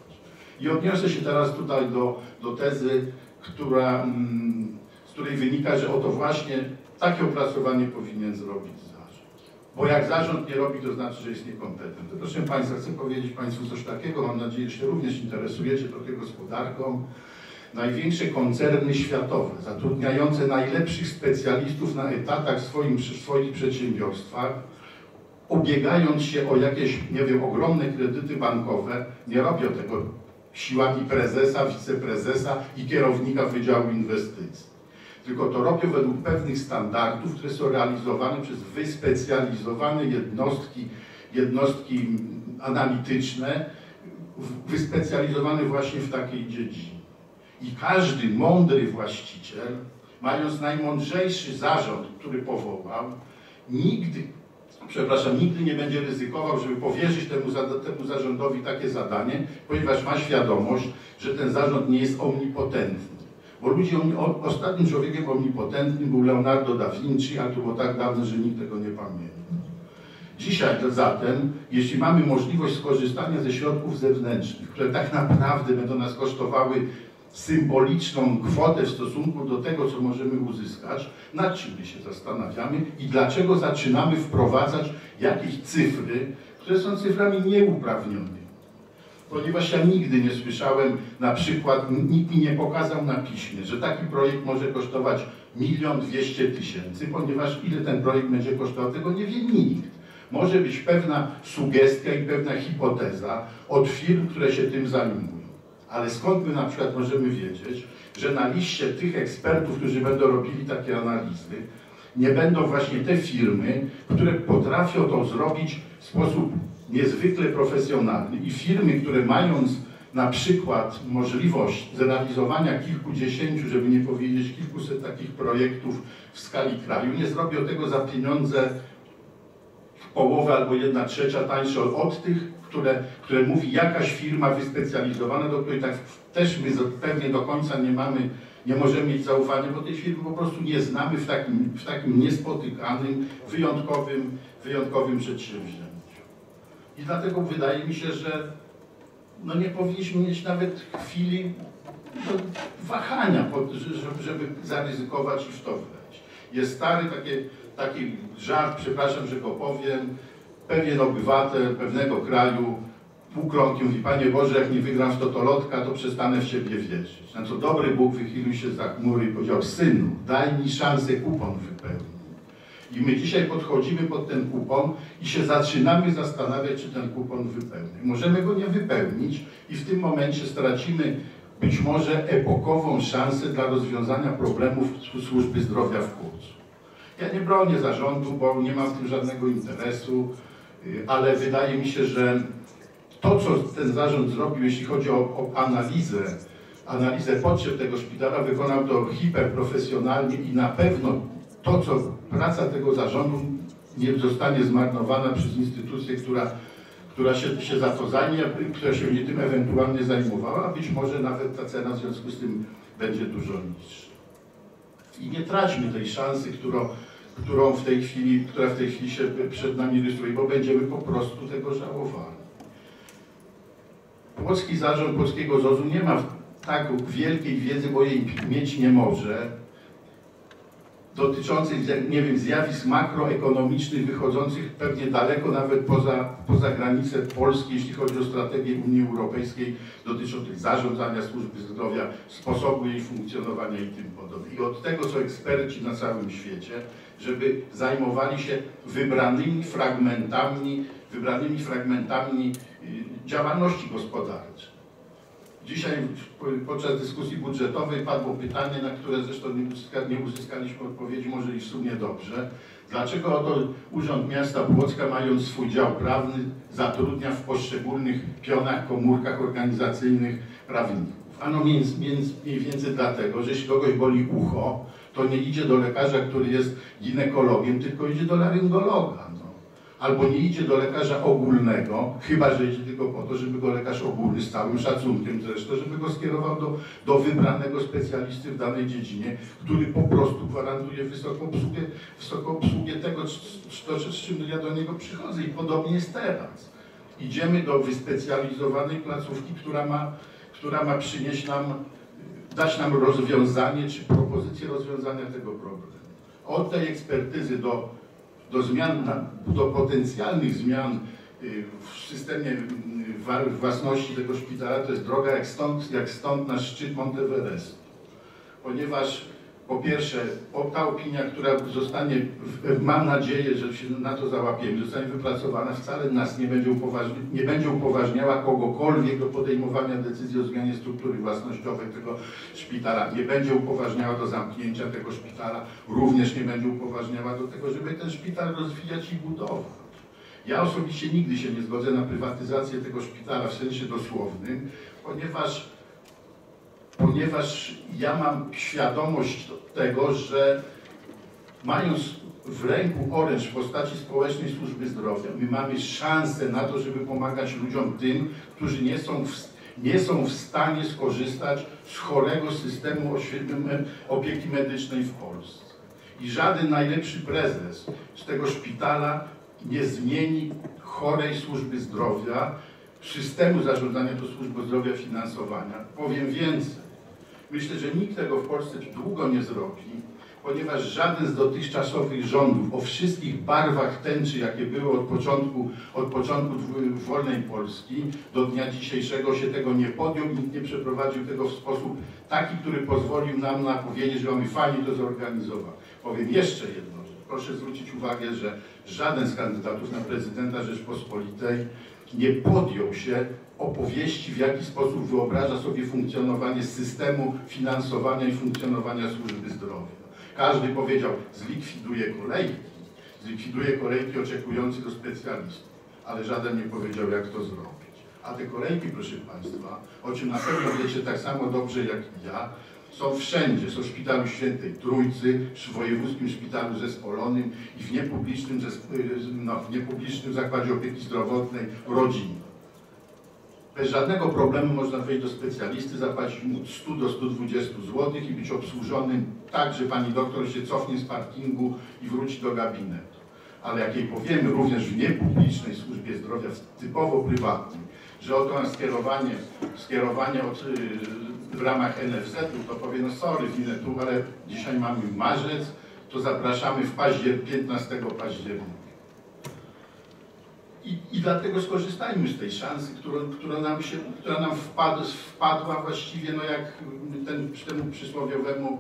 Speaker 6: I odniosę się teraz tutaj do, do tezy, która, mm, z której wynika, że oto właśnie takie opracowanie powinien zrobić zarząd. Bo jak zarząd nie robi, to znaczy, że jest niekompetentny. Proszę Państwa, chcę powiedzieć Państwu coś takiego, mam nadzieję, że się również interesujecie trochę gospodarką. Największe koncerny światowe, zatrudniające najlepszych specjalistów na etatach w swoim, w swoich przedsiębiorstwach, ubiegając się o jakieś, nie wiem, ogromne kredyty bankowe, nie robią tego siłami prezesa, wiceprezesa i kierownika Wydziału Inwestycji. Tylko to robią według pewnych standardów, które są realizowane przez wyspecjalizowane jednostki, jednostki analityczne, wyspecjalizowane właśnie w takiej dziedzinie. I każdy mądry właściciel mając najmądrzejszy zarząd, który powołał, nigdy, przepraszam, nigdy nie będzie ryzykował, żeby powierzyć temu, temu zarządowi takie zadanie, ponieważ ma świadomość, że ten zarząd nie jest omnipotentny. Bo ludzie, ostatnim człowiekiem omnipotentnym był Leonardo da Vinci, ale to było tak dawno, że nikt tego nie pamięta. Dzisiaj zatem, jeśli mamy możliwość skorzystania ze środków zewnętrznych, które tak naprawdę będą nas kosztowały symboliczną kwotę w stosunku do tego, co możemy uzyskać, nad czym my się zastanawiamy i dlaczego zaczynamy wprowadzać jakieś cyfry, które są cyframi nieuprawnionymi. Ponieważ ja nigdy nie słyszałem, na przykład, nikt mi nie pokazał na piśmie, że taki projekt może kosztować milion dwieście tysięcy, ponieważ ile ten projekt będzie kosztował, tego nie wie nikt. Może być pewna sugestia i pewna hipoteza od firm, które się tym zajmują. Ale skąd my na przykład możemy wiedzieć, że na liście tych ekspertów, którzy będą robili takie analizy, nie będą właśnie te firmy, które potrafią to zrobić w sposób niezwykle profesjonalny i firmy, które mając na przykład możliwość zrealizowania kilkudziesięciu, żeby nie powiedzieć kilkuset takich projektów w skali kraju, nie zrobią tego za pieniądze w połowę albo jedna trzecia tańsze od tych, które, które mówi jakaś firma wyspecjalizowana, do której tak też my pewnie do końca nie mamy, nie możemy mieć zaufania, bo tej firmy po prostu nie znamy w takim, w takim niespotykanym, wyjątkowym, wyjątkowym przedsięwzięciu. I dlatego wydaje mi się, że no nie powinniśmy mieć nawet chwili no, wahania, żeby zaryzykować i w to wejść. Jest stary taki, taki żart, przepraszam, że go powiem, pewien obywatel pewnego kraju półkrokiem mówi: Panie Boże, jak nie wygram w totolotka, to przestanę w Ciebie wierzyć. Na co dobry Bóg wychylił się za chmury i powiedział: Synu, daj mi szansę kupon wypełnić. I my dzisiaj podchodzimy pod ten kupon i się zaczynamy zastanawiać, czy ten kupon wypełni. Możemy go nie wypełnić i w tym momencie stracimy być może epokową szansę dla rozwiązania problemów służby zdrowia w Płocku. Ja nie bronię zarządu, bo nie mam w tym żadnego interesu, ale wydaje mi się, że to, co ten zarząd zrobił, jeśli chodzi o, o analizę, analizę potrzeb tego szpitala, wykonał to hiperprofesjonalnie i na pewno to, co praca tego zarządu nie zostanie zmarnowana przez instytucję, która, która się, się za to zajmie, która się będzie tym ewentualnie zajmowała, a być może nawet ta cena w związku z tym będzie dużo niższa. I nie traćmy tej szansy, którą, którą w tej chwili, która w tej chwili się przed nami rysuje, bo będziemy po prostu tego żałowali. Płocki zarząd Polskiego Z O Z-u nie ma tak wielkiej wiedzy, bo jej mieć nie może, dotyczących, nie wiem, zjawisk makroekonomicznych wychodzących pewnie daleko nawet poza, poza granice Polski, jeśli chodzi o strategię Unii Europejskiej dotyczących zarządzania służby zdrowia, sposobu jej funkcjonowania i tym podobne. I od tego są eksperci na całym świecie, żeby zajmowali się wybranymi fragmentami, wybranymi fragmentami działalności gospodarczej. Dzisiaj podczas dyskusji budżetowej padło pytanie, na które zresztą nie, uzyska, nie uzyskaliśmy odpowiedzi, może i w sumie dobrze. Dlaczego oto Urząd Miasta Płocka, mając swój dział prawny, zatrudnia w poszczególnych pionach, komórkach organizacyjnych prawników? Ano między, między, mniej więcej dlatego, że jeśli kogoś boli ucho, to nie idzie do lekarza, który jest ginekologiem, tylko idzie do laryngologa. Albo nie idzie do lekarza ogólnego, chyba że idzie tylko po to, żeby go lekarz ogólny, z całym szacunkiem zresztą, żeby go skierował do, do wybranego specjalisty w danej dziedzinie, który po prostu gwarantuje wysoką obsługę, wysoką obsługę tego, co, z czym ja do niego przychodzę. I podobnie jest teraz. Idziemy do wyspecjalizowanej placówki, która ma, która ma przynieść nam, dać nam rozwiązanie, czy propozycję rozwiązania tego problemu. Od tej ekspertyzy do Do zmian, do potencjalnych zmian w systemie własności tego szpitala, to jest droga jak stąd, jak stąd na szczyt Monteverestu. Ponieważ po pierwsze, ta opinia, która zostanie, mam nadzieję, że się na to załapiemy, zostanie wypracowana, wcale nas nie będzie, upoważni, nie będzie upoważniała kogokolwiek do podejmowania decyzji o zmianie struktury własnościowej tego szpitala, nie będzie upoważniała do zamknięcia tego szpitala, również nie będzie upoważniała do tego, żeby ten szpital rozwijać i budować. Ja osobiście nigdy się nie zgodzę na prywatyzację tego szpitala w sensie dosłownym, ponieważ ponieważ ja mam świadomość tego, że mając w ręku oręż w postaci społecznej służby zdrowia, my mamy szansę na to, żeby pomagać ludziom tym, którzy nie są w, nie są w stanie skorzystać z chorego systemu opieki medycznej w Polsce. I żaden najlepszy prezes z tego szpitala nie zmieni chorej służby zdrowia, systemu zarządzania do służby zdrowia, finansowania. Powiem więcej. Myślę, że nikt tego w Polsce długo nie zrobi, ponieważ żaden z dotychczasowych rządów o wszystkich barwach tęczy, jakie były od początku, od początku wolnej Polski do dnia dzisiejszego, się tego nie podjął i nikt nie przeprowadził tego w sposób taki, który pozwolił nam na powiedzieć, że mamy fajnie to zorganizować. Powiem jeszcze jedno, że proszę zwrócić uwagę, że żaden z kandydatów na prezydenta Rzeczpospolitej nie podjął się opowieści, w jaki sposób wyobraża sobie funkcjonowanie systemu finansowania i funkcjonowania służby zdrowia. Każdy powiedział, zlikwiduje kolejki, zlikwiduje kolejki oczekujących do specjalistów, ale żaden nie powiedział, jak to zrobić. A te kolejki, proszę Państwa, o czym na pewno wiecie tak samo dobrze jak i ja, są wszędzie. Są w Szpitalu Świętej Trójcy, w Wojewódzkim Szpitalu Zespolonym i w niepublicznym, no, w niepublicznym Zakładzie Opieki Zdrowotnej rodzinnej. Bez żadnego problemu można wejść do specjalisty, zapłacić mu od stu do stu dwudziestu złotych i być obsłużonym tak, że pani doktor się cofnie z parkingu i wróci do gabinetu. Ale jak jej powiemy również w niepublicznej służbie zdrowia, typowo prywatnej, że oto mam skierowanie, skierowanie od, yy, w ramach N F Z-u, to powie, no sorry, winę tu, ale dzisiaj mamy marzec, to zapraszamy w paździer, piętnastego października. I, I dlatego skorzystajmy z tej szansy, którą, która nam, się, która nam wpadła, wpadła właściwie, no jak ten, temu przysłowiowemu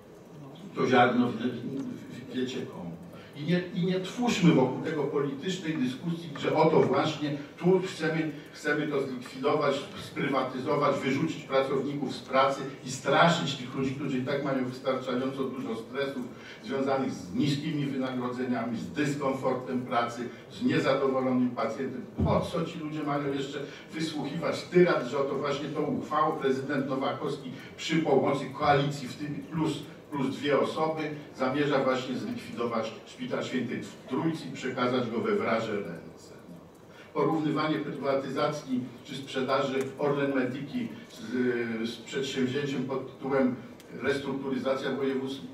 Speaker 6: to ziarno, wiecie komu. I nie, I nie twórzmy wokół tego politycznej dyskusji, że oto właśnie tu chcemy, chcemy to zlikwidować, sprywatyzować, wyrzucić pracowników z pracy i straszyć tych ludzi, którzy i tak mają wystarczająco dużo stresów związanych z niskimi wynagrodzeniami, z dyskomfortem pracy, z niezadowolonym pacjentem. Po co ci ludzie mają jeszcze wysłuchiwać tyrad, że oto właśnie tą uchwałą prezydent Nowakowski przy pomocy koalicji, w tym plus plus dwie osoby, zamierza właśnie zlikwidować Szpital Świętej Trójcy i przekazać go we wraże ręce. Porównywanie prywatyzacji czy sprzedaży Orlen Mediki z, z przedsięwzięciem pod tytułem restrukturyzacja województwa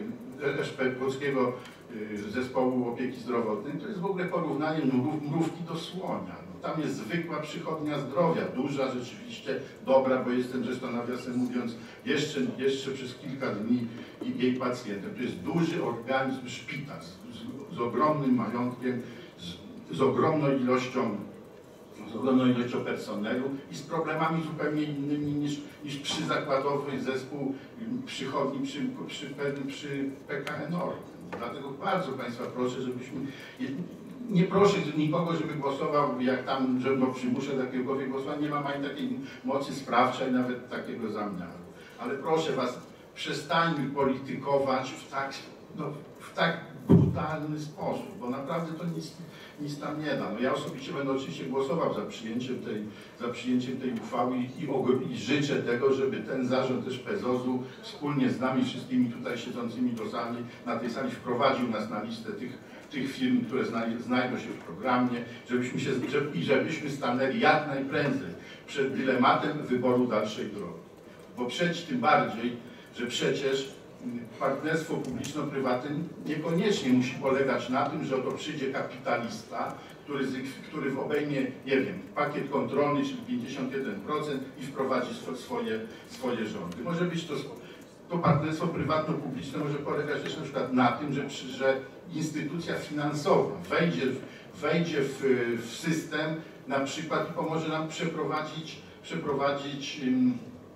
Speaker 6: Polskiego Zespołu Opieki Zdrowotnej, to jest w ogóle porównanie mrówki do słonia. No, tam jest zwykła przychodnia zdrowia, duża rzeczywiście, dobra, bo jestem zresztą nawiasem mówiąc jeszcze, jeszcze przez kilka dni jej pacjentem. To jest duży organizm, szpital z, z ogromnym majątkiem, z, z ogromną ilością z ogromną ilością personelu i z problemami zupełnie innymi niż, niż przyzakładowy zespół przychodni przy, przy, przy P K N Orlen. Dlatego bardzo Państwa proszę, żebyśmy, nie proszę nikogo, żeby głosował jak tam, że no przymuszę do jakiegokolwiek głosowania, nie mam ani takiej mocy sprawczej, nawet takiego zamiaru. Ale proszę Was, przestańmy politykować w tak, no, w tak brutalny sposób, bo naprawdę to nic, nic tam nie da. No ja osobiście będę oczywiście głosował za przyjęciem tej, za przyjęciem tej uchwały i, i, i życzę tego, żeby ten zarząd też P Z O Z-u wspólnie z nami wszystkimi tutaj siedzącymi do sali, na tej sali wprowadził nas na listę tych, tych firm, które znajdą się w programie, żebyśmy się, i żebyśmy stanęli jak najprędzej przed dylematem wyboru dalszej drogi. Bo przecież tym bardziej, że przecież partnerstwo publiczno-prywatne niekoniecznie musi polegać na tym, że oto przyjdzie kapitalista, który, który obejmie, nie wiem, pakiet kontrolny, czyli pięćdziesiąt jeden procent i wprowadzi swoje, swoje rządy. Może być to, to partnerstwo prywatno-publiczne może polegać też na przykład na tym, że, że instytucja finansowa wejdzie, wejdzie w, w system na przykład i pomoże nam przeprowadzić, przeprowadzić um,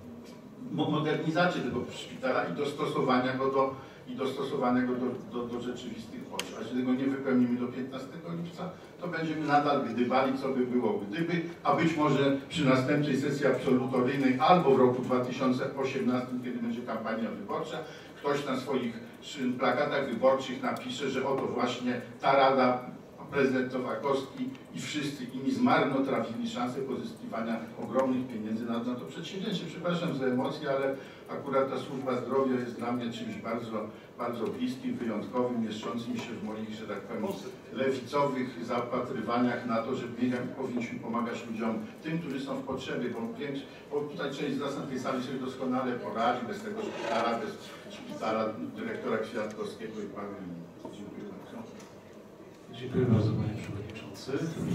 Speaker 6: modernizację tego szpitala i dostosowania go do, i dostosowanego do, do, do rzeczywistych potrzeb. A jeśli tego nie wypełnimy do piętnastego lipca, to będziemy nadal gdybali, co by było gdyby, a być może przy następnej sesji absolutoryjnej albo w roku dwa tysiące osiemnastym, kiedy będzie kampania wyborcza, ktoś na swoich plakatach wyborczych napisze, że oto właśnie ta rada, prezydent Nowakowski i wszyscy inni zmarnotrawili szansę pozyskiwania ogromnych pieniędzy na, na to przedsięwzięcie. Przepraszam za emocje, ale akurat ta służba zdrowia jest dla mnie czymś bardzo, bardzo bliskim, wyjątkowym, mieszczącym się w moich, że tak powiem, lewicowych zapatrywaniach na to, że powinniśmy pomagać ludziom, tym, którzy są w potrzebie, bo, więc, bo tutaj część z nas na tej sali sobie doskonale poradzi, bez tego szpitala, bez szpitala dyrektora Kwiatkowskiego i paru innych. Dziękuję bardzo.
Speaker 2: Dziękuję bardzo, panie przewodniczący.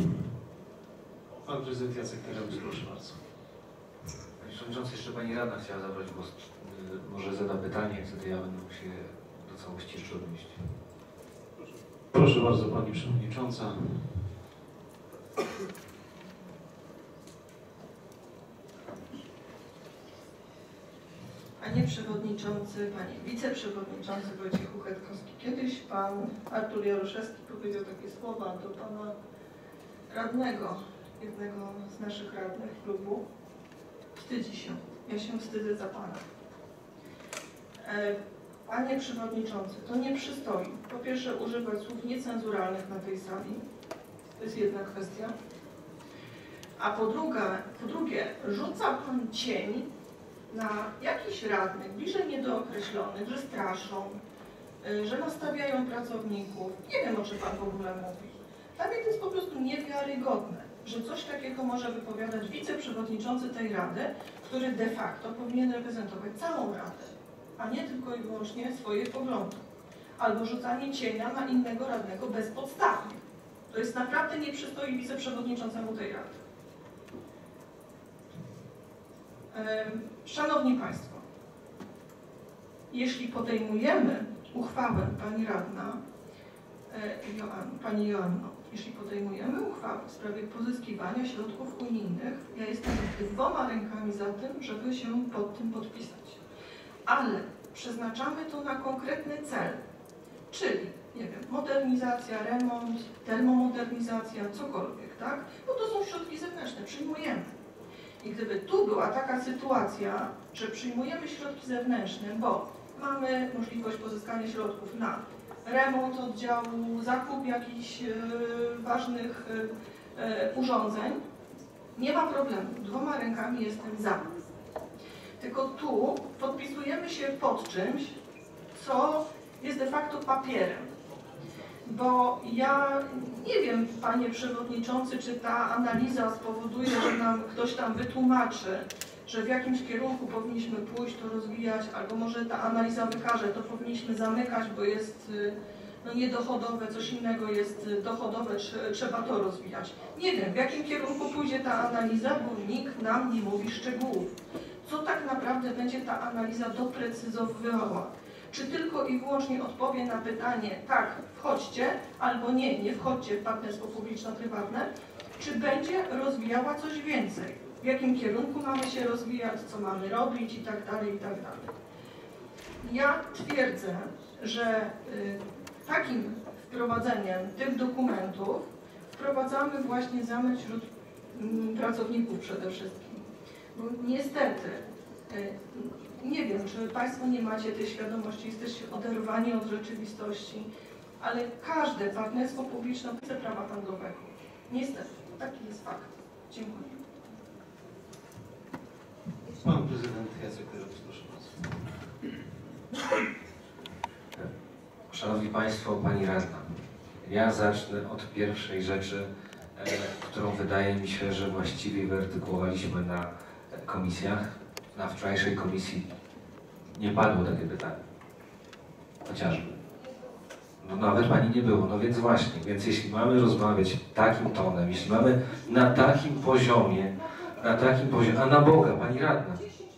Speaker 2: Pan prezydent Jacek Karabus, proszę bardzo.
Speaker 1: Panie przewodniczący, jeszcze pani radna chciała zabrać głos. Może zada pytanie, wtedy ja będę mógł się do całości jeszcze odnieść.
Speaker 2: Proszę bardzo, pani przewodnicząca.
Speaker 4: Panie przewodniczący, panie wiceprzewodniczący Wojciech Uchetkowski. Kiedyś pan Artur Jaroszewski powiedział takie słowa do pana radnego, jednego z naszych radnych klubu. Wstydzi się. Ja się wstydzę za pana. Panie przewodniczący, to nie przystoi. Po pierwsze, używać słów niecenzuralnych na tej sali. To jest jedna kwestia. A po drugie, po drugie rzuca pan cień na jakichś radnych, bliżej niedookreślonych, że straszą, że nastawiają pracowników. Nie wiem, o czym pan w ogóle mówi. Dla mnie to jest po prostu niewiarygodne, że coś takiego może wypowiadać wiceprzewodniczący tej Rady, który de facto powinien reprezentować całą Radę, a nie tylko i wyłącznie swoje poglądy. Albo rzucanie cienia na innego radnego bezpodstawnie. To jest naprawdę nie przystoi wiceprzewodniczącemu tej Rady. Szanowni Państwo, jeśli podejmujemy uchwałę, Pani Radna, Joanno, Pani Joanno, jeśli podejmujemy uchwałę w sprawie pozyskiwania środków unijnych, ja jestem dwoma rękami za tym, żeby się pod tym podpisać. Ale przeznaczamy to na konkretny cel, czyli, nie wiem, modernizacja, remont, termomodernizacja, cokolwiek, tak? Bo to są środki zewnętrzne, przyjmujemy. I gdyby tu była taka sytuacja, że przyjmujemy środki zewnętrzne, bo mamy możliwość pozyskania środków na remont oddziału, zakup jakichś e, ważnych e, urządzeń, nie ma problemu. Dwoma rękami jestem za. Tylko tu podpisujemy się pod czymś, co jest de facto papierem. Bo ja nie wiem, panie przewodniczący, czy ta analiza spowoduje, że nam ktoś tam wytłumaczy, że w jakimś kierunku powinniśmy pójść, to rozwijać, albo może ta analiza wykaże, to powinniśmy zamykać, bo jest no, niedochodowe, coś innego jest dochodowe, trzeba to rozwijać. Nie wiem, w jakim kierunku pójdzie ta analiza, bo nikt nam nie mówi szczegółów. Co tak naprawdę będzie ta analiza doprecyzowywała? Czy tylko i wyłącznie odpowie na pytanie, tak, wchodźcie, albo nie, nie wchodźcie w partnerstwo publiczno-prywatne, czy będzie rozwijała coś więcej? W jakim kierunku mamy się rozwijać, co mamy robić i tak dalej, i tak dalej. Ja twierdzę, że y, takim wprowadzeniem tych dokumentów wprowadzamy właśnie zamęt wśród y, pracowników przede wszystkim. Bo niestety, y, nie wiem, czy Państwo nie macie tej świadomości, jesteście oderwani od rzeczywistości, ale każde partnerstwo publiczne chce prawa handlowego. Niestety, taki jest fakt. Dziękuję.
Speaker 2: Pan prezydent Jacek Karabus, proszę bardzo.
Speaker 1: Szanowni Państwo, Pani Radna, ja zacznę od pierwszej rzeczy, e, którą wydaje mi się, że właściwie wyartykułowaliśmy na komisjach. Na wczorajszej komisji nie padło takie pytanie. Chociażby. No nawet Pani nie było, no więc właśnie, więc jeśli mamy rozmawiać takim tonem, jeśli mamy na takim poziomie, na takim poziomie, a na Boga, Pani Radna.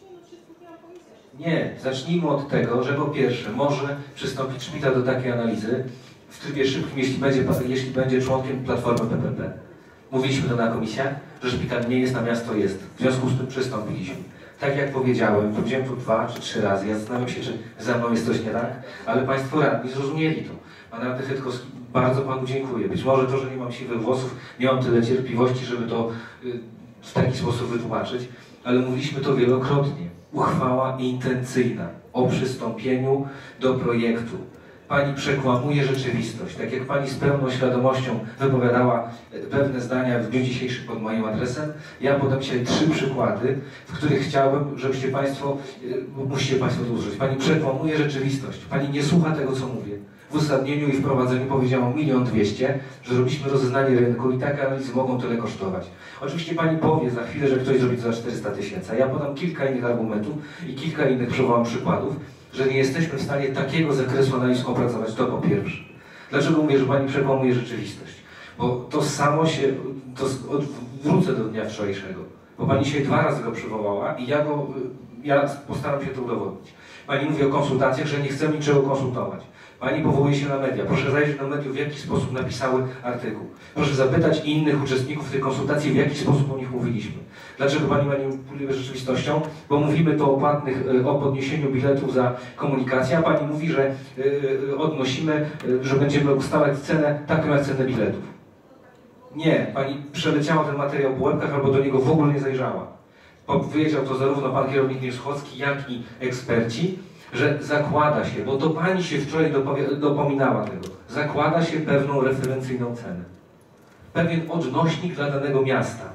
Speaker 1: Nie, zacznijmy od tego, że po pierwsze może przystąpić szpital do takiej analizy w trybie szybkim, jeśli będzie, jeśli będzie członkiem Platformy P P P. Mówiliśmy to na komisjach, że szpital nie jest, na miasto jest. W związku z tym przystąpiliśmy. Tak jak powiedziałem, powiedziałem tu dwa czy trzy razy, ja zastanawiam się, czy ze mną jest coś nie tak, ale Państwo radni zrozumieli to. Pan radny Chytkowski, bardzo Panu dziękuję. Być może to, że nie mam siwych włosów, nie mam tyle cierpliwości, żeby to y, w taki sposób wytłumaczyć, ale mówiliśmy to wielokrotnie. Uchwała intencyjna o przystąpieniu do projektu. Pani przekłamuje rzeczywistość. Tak jak Pani z pełną świadomością wypowiadała pewne zdania w dniu dzisiejszym pod moim adresem, ja podam dzisiaj trzy przykłady, w których chciałbym, żebyście Państwo, musicie Państwo to użyć. Pani przekłamuje rzeczywistość. Pani nie słucha tego, co mówię. W uzasadnieniu i wprowadzeniu powiedziałam milion dwieście, że robiliśmy rozeznanie rynku i takie analizy mogą tyle kosztować. Oczywiście Pani powie za chwilę, że ktoś zrobi to za czterysta tysięcy, a ja podam kilka innych argumentów i kilka innych przywołam przykładów, że nie jesteśmy w stanie takiego zakresu analiz opracować, to po pierwsze. Dlaczego mówię, że Pani przekłamuje rzeczywistość? Bo to samo się, to wrócę do dnia wczorajszego, bo Pani się dwa razy go przywołała i ja go, ja postaram się to udowodnić. Pani mówi o konsultacjach, że nie chce niczego konsultować. Pani powołuje się na media. Proszę zajrzeć do mediów, w jaki sposób napisały artykuł. Proszę zapytać innych uczestników tej konsultacji, w jaki sposób o nich mówiliśmy. Dlaczego Pani manipuluje rzeczywistością? Bo mówimy to o płatnych, o podniesieniu biletów za komunikację, a Pani mówi, że yy, odnosimy, yy, że będziemy ustalać cenę taką jak cenę biletów. Nie, Pani przeleciała ten materiał po łebkach albo do niego w ogóle nie zajrzała. Powiedział to zarówno Pan kierownik Nierzchowski, jak i eksperci, że zakłada się, bo to Pani się wczoraj dopominała tego, zakłada się pewną referencyjną cenę. Pewien odnośnik dla danego miasta.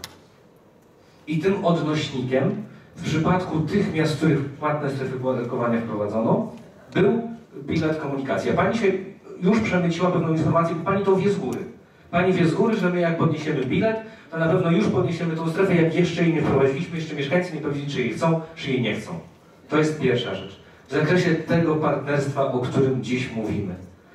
Speaker 1: I tym odnośnikiem w przypadku tych miast, w których płatne strefy podatkowania wprowadzono, był bilet komunikacji. A Pani się już przemyciła pewną informację, bo Pani to wie z góry. Pani wie z góry, że my jak podniesiemy bilet, to na pewno już podniesiemy tą strefę, jak jeszcze jej nie wprowadziliśmy, jeszcze mieszkańcy nie powiedzieli, czy jej chcą, czy jej nie chcą. To jest pierwsza rzecz. W zakresie tego partnerstwa, o którym dziś mówimy.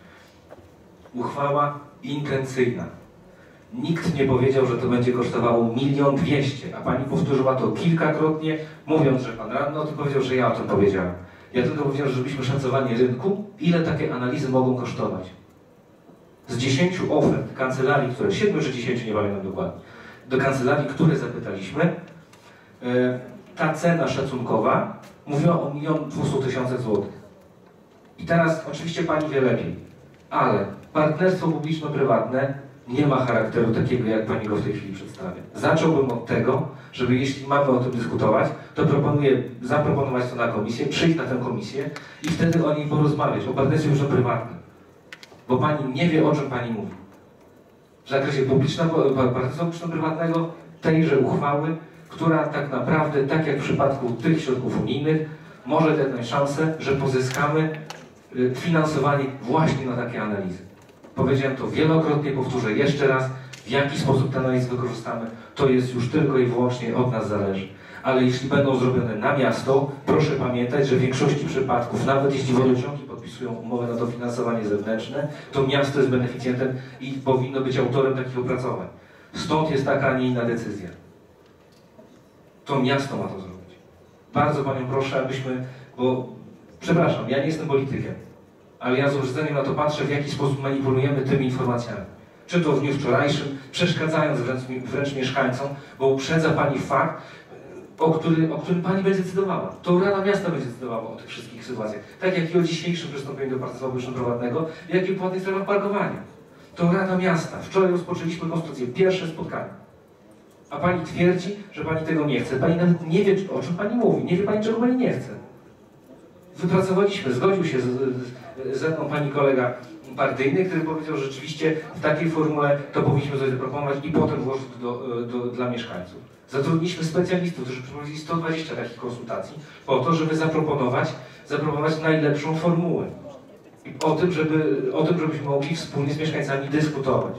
Speaker 1: Uchwała intencyjna. Nikt nie powiedział, że to będzie kosztowało milion dwieście, a Pani powtórzyła to kilkakrotnie, mówiąc, że Pan radny o tym powiedział, że ja o tym powiedziałem. Ja tylko powiedziałem, że żebyśmy szacowali rynku, ile takie analizy mogą kosztować. Z dziesięciu ofert kancelarii, które, siedmiu czy dziesięciu, nie pamiętam dokładnie, do kancelarii, które zapytaliśmy, yy, ta cena szacunkowa mówiła o milion dwustu tysiącach złotych. I teraz oczywiście Pani wie lepiej, ale partnerstwo publiczno-prywatne nie ma charakteru takiego, jak Pani go w tej chwili przedstawia. Zacząłbym od tego, żeby jeśli mamy o tym dyskutować, to proponuję zaproponować to na komisję, przyjść na tę komisję i wtedy o niej porozmawiać, o partnerstwie publiczno-prywatnym. Bo Pani nie wie, o czym Pani mówi. W zakresie partnerstwa publiczno-prywatnego tejże uchwały, która tak naprawdę, tak jak w przypadku tych środków unijnych, może dać szansę, że pozyskamy finansowanie właśnie na takie analizy. Powiedziałem to wielokrotnie, powtórzę jeszcze raz, w jaki sposób te analizy wykorzystamy, to jest już tylko i wyłącznie od nas zależy. Ale jeśli będą zrobione na miasto, proszę pamiętać, że w większości przypadków, nawet jeśli wodociągi podpisują umowę na dofinansowanie zewnętrzne, to miasto jest beneficjentem i powinno być autorem takich opracowań. Stąd jest taka, a nie inna decyzja. To miasto ma to zrobić. Bardzo Panią proszę, abyśmy, bo przepraszam, ja nie jestem politykiem, ale ja z obrzydzeniem na to patrzę, w jaki sposób manipulujemy tymi informacjami. Czy to w dniu wczorajszym, przeszkadzając wręcz, wręcz mieszkańcom, bo uprzedza Pani fakt, o, który, o którym Pani będzie decydowała. To Rada Miasta będzie decydowała o tych wszystkich sytuacjach. Tak jak i o dzisiejszym przystąpieniu do partnerstwa publiczno-prywatnego, jak i o płatnych strefach parkowania. To Rada Miasta. Wczoraj rozpoczęliśmy konstytucję, pierwsze spotkanie. A Pani twierdzi, że Pani tego nie chce. Pani nawet nie wie, o czym Pani mówi. Nie wie Pani, czego Pani nie chce. Wypracowaliśmy, zgodził się z, z, ze mną Pani kolega partyjny, który powiedział, że rzeczywiście w takiej formule to powinniśmy coś zaproponować i potem włożyć do, do, dla mieszkańców. Zatrudniliśmy specjalistów, którzy przeprowadzili sto dwadzieścia takich konsultacji po to, żeby zaproponować, zaproponować najlepszą formułę. I o tym, żeby, o tym, żebyśmy mogli wspólnie z mieszkańcami dyskutować.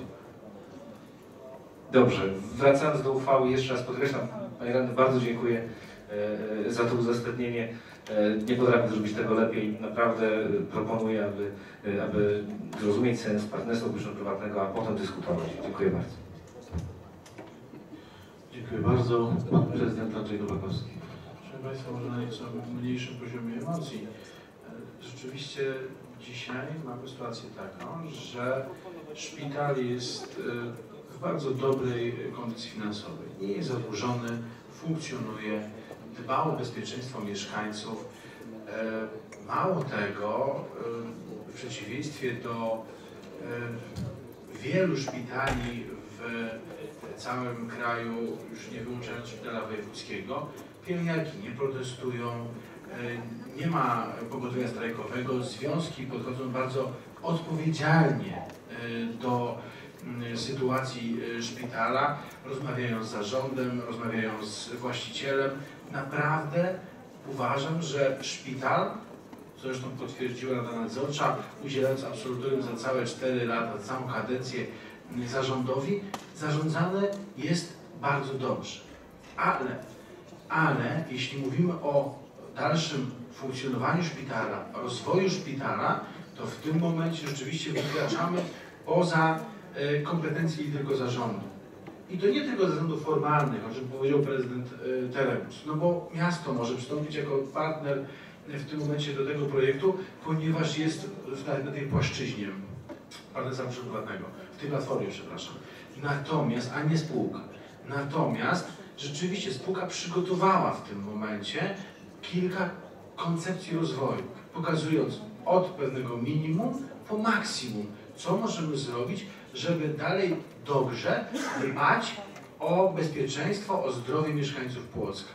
Speaker 1: Dobrze, wracając do uchwały, jeszcze raz podkreślam, Panie Radny, bardzo dziękuję e, za to uzasadnienie. E, nie potrafię zrobić tego lepiej. Naprawdę proponuję, aby, e, aby zrozumieć sens partnerstwa publiczno-prywatnego, a potem dyskutować. Dziękuję bardzo.
Speaker 2: Dziękuję bardzo. Pan Prezydent Andrzej Nowakowski.
Speaker 7: Proszę Państwa, może na nieco mniejszym poziomie emocji. Rzeczywiście dzisiaj mamy sytuację taką, że szpital jest w bardzo dobrej kondycji finansowej. Nie jest zadłużony, funkcjonuje, dba o bezpieczeństwo mieszkańców. Mało tego, w przeciwieństwie do wielu szpitali w całym kraju, już nie wyłączając szpitala wojewódzkiego, pielęgniarki nie protestują, nie ma pogotowia strajkowego, związki podchodzą bardzo odpowiedzialnie do sytuacji szpitala, rozmawiają z zarządem, rozmawiają z właścicielem. Naprawdę uważam, że szpital, co zresztą potwierdziła Rada Nadzorcza, udzielając absolutorium za całe cztery lata, całą kadencję zarządowi, zarządzane jest bardzo dobrze. Ale, ale jeśli mówimy o dalszym funkcjonowaniu szpitala, rozwoju szpitala, to w tym momencie rzeczywiście wykraczamy poza kompetencje tylko zarządu. I to nie tylko zarządów formalnych, o czym powiedział prezydent Teremus, no bo miasto może przystąpić jako partner w tym momencie do tego projektu, ponieważ jest na tej płaszczyźnie partnerstwa prywatnego, w tej platformie, przepraszam. Natomiast, a nie spółka. Natomiast rzeczywiście spółka przygotowała w tym momencie kilka koncepcji rozwoju, pokazując od pewnego minimum po maksimum, co możemy zrobić, żeby dalej dobrze dbać o bezpieczeństwo, o zdrowie mieszkańców Płocka.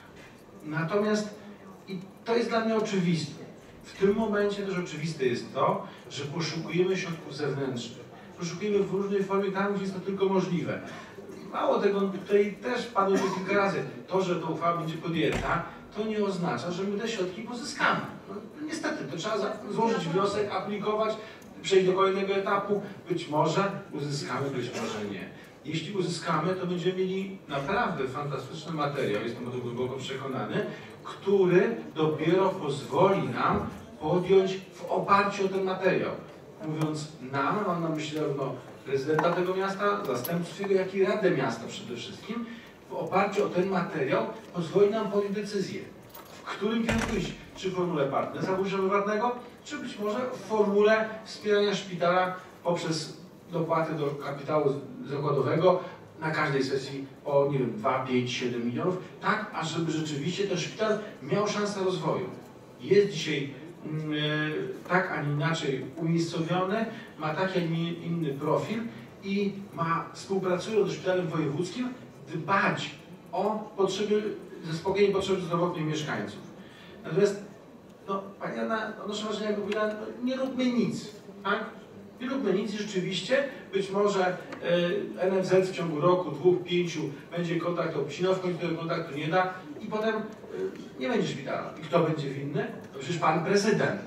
Speaker 7: Natomiast, i to jest dla mnie oczywiste, w tym momencie też oczywiste jest to, że poszukujemy środków zewnętrznych. Poszukujemy w różnej formie tam, gdzie jest to tylko możliwe. Mało tego, tutaj też padło to kilka razy, to, że ta uchwała będzie podjęta, to nie oznacza, że my te środki pozyskamy. No, niestety, to trzeba złożyć wniosek, aplikować, przejść do kolejnego etapu. Być może uzyskamy, być może nie. Jeśli uzyskamy, to będziemy mieli naprawdę fantastyczny materiał, jestem o tym głęboko przekonany, który dopiero pozwoli nam podjąć w oparciu o ten materiał. Mówiąc nam, mam na myśli zarówno prezydenta tego miasta, zastępców jego, jak i Radę Miasta przede wszystkim, w oparciu o ten materiał pozwoli nam podjąć decyzję, w którym kierunku iść. Czy w formule partnerstwa publiczno-prywatnego, czy być może w formule wspierania szpitala poprzez dopłaty do kapitału zakładowego na każdej sesji o, nie wiem, dwa, pięć, siedem milionów, tak, ażeby rzeczywiście ten szpital miał szansę rozwoju. Jest dzisiaj mm, tak, a nie inaczej umiejscowiony, ma taki, a nie inny profil i ma, współpracując ze szpitalem wojewódzkim, dbać o potrzeby, zaspokojenie potrzeb zdrowotnych mieszkańców. Natomiast, no, pani Anna, odnoszę wrażenie, jakby powiedziała, no, nie róbmy nic, tak? Nie róbmy nic i rzeczywiście, być może y, N F Z w ciągu roku, dwóch, pięciu będzie kontakt obcinał, w końcu tego kontaktu nie da i potem y, nie będzie szpitala. I kto będzie winny? To przecież pan prezydent.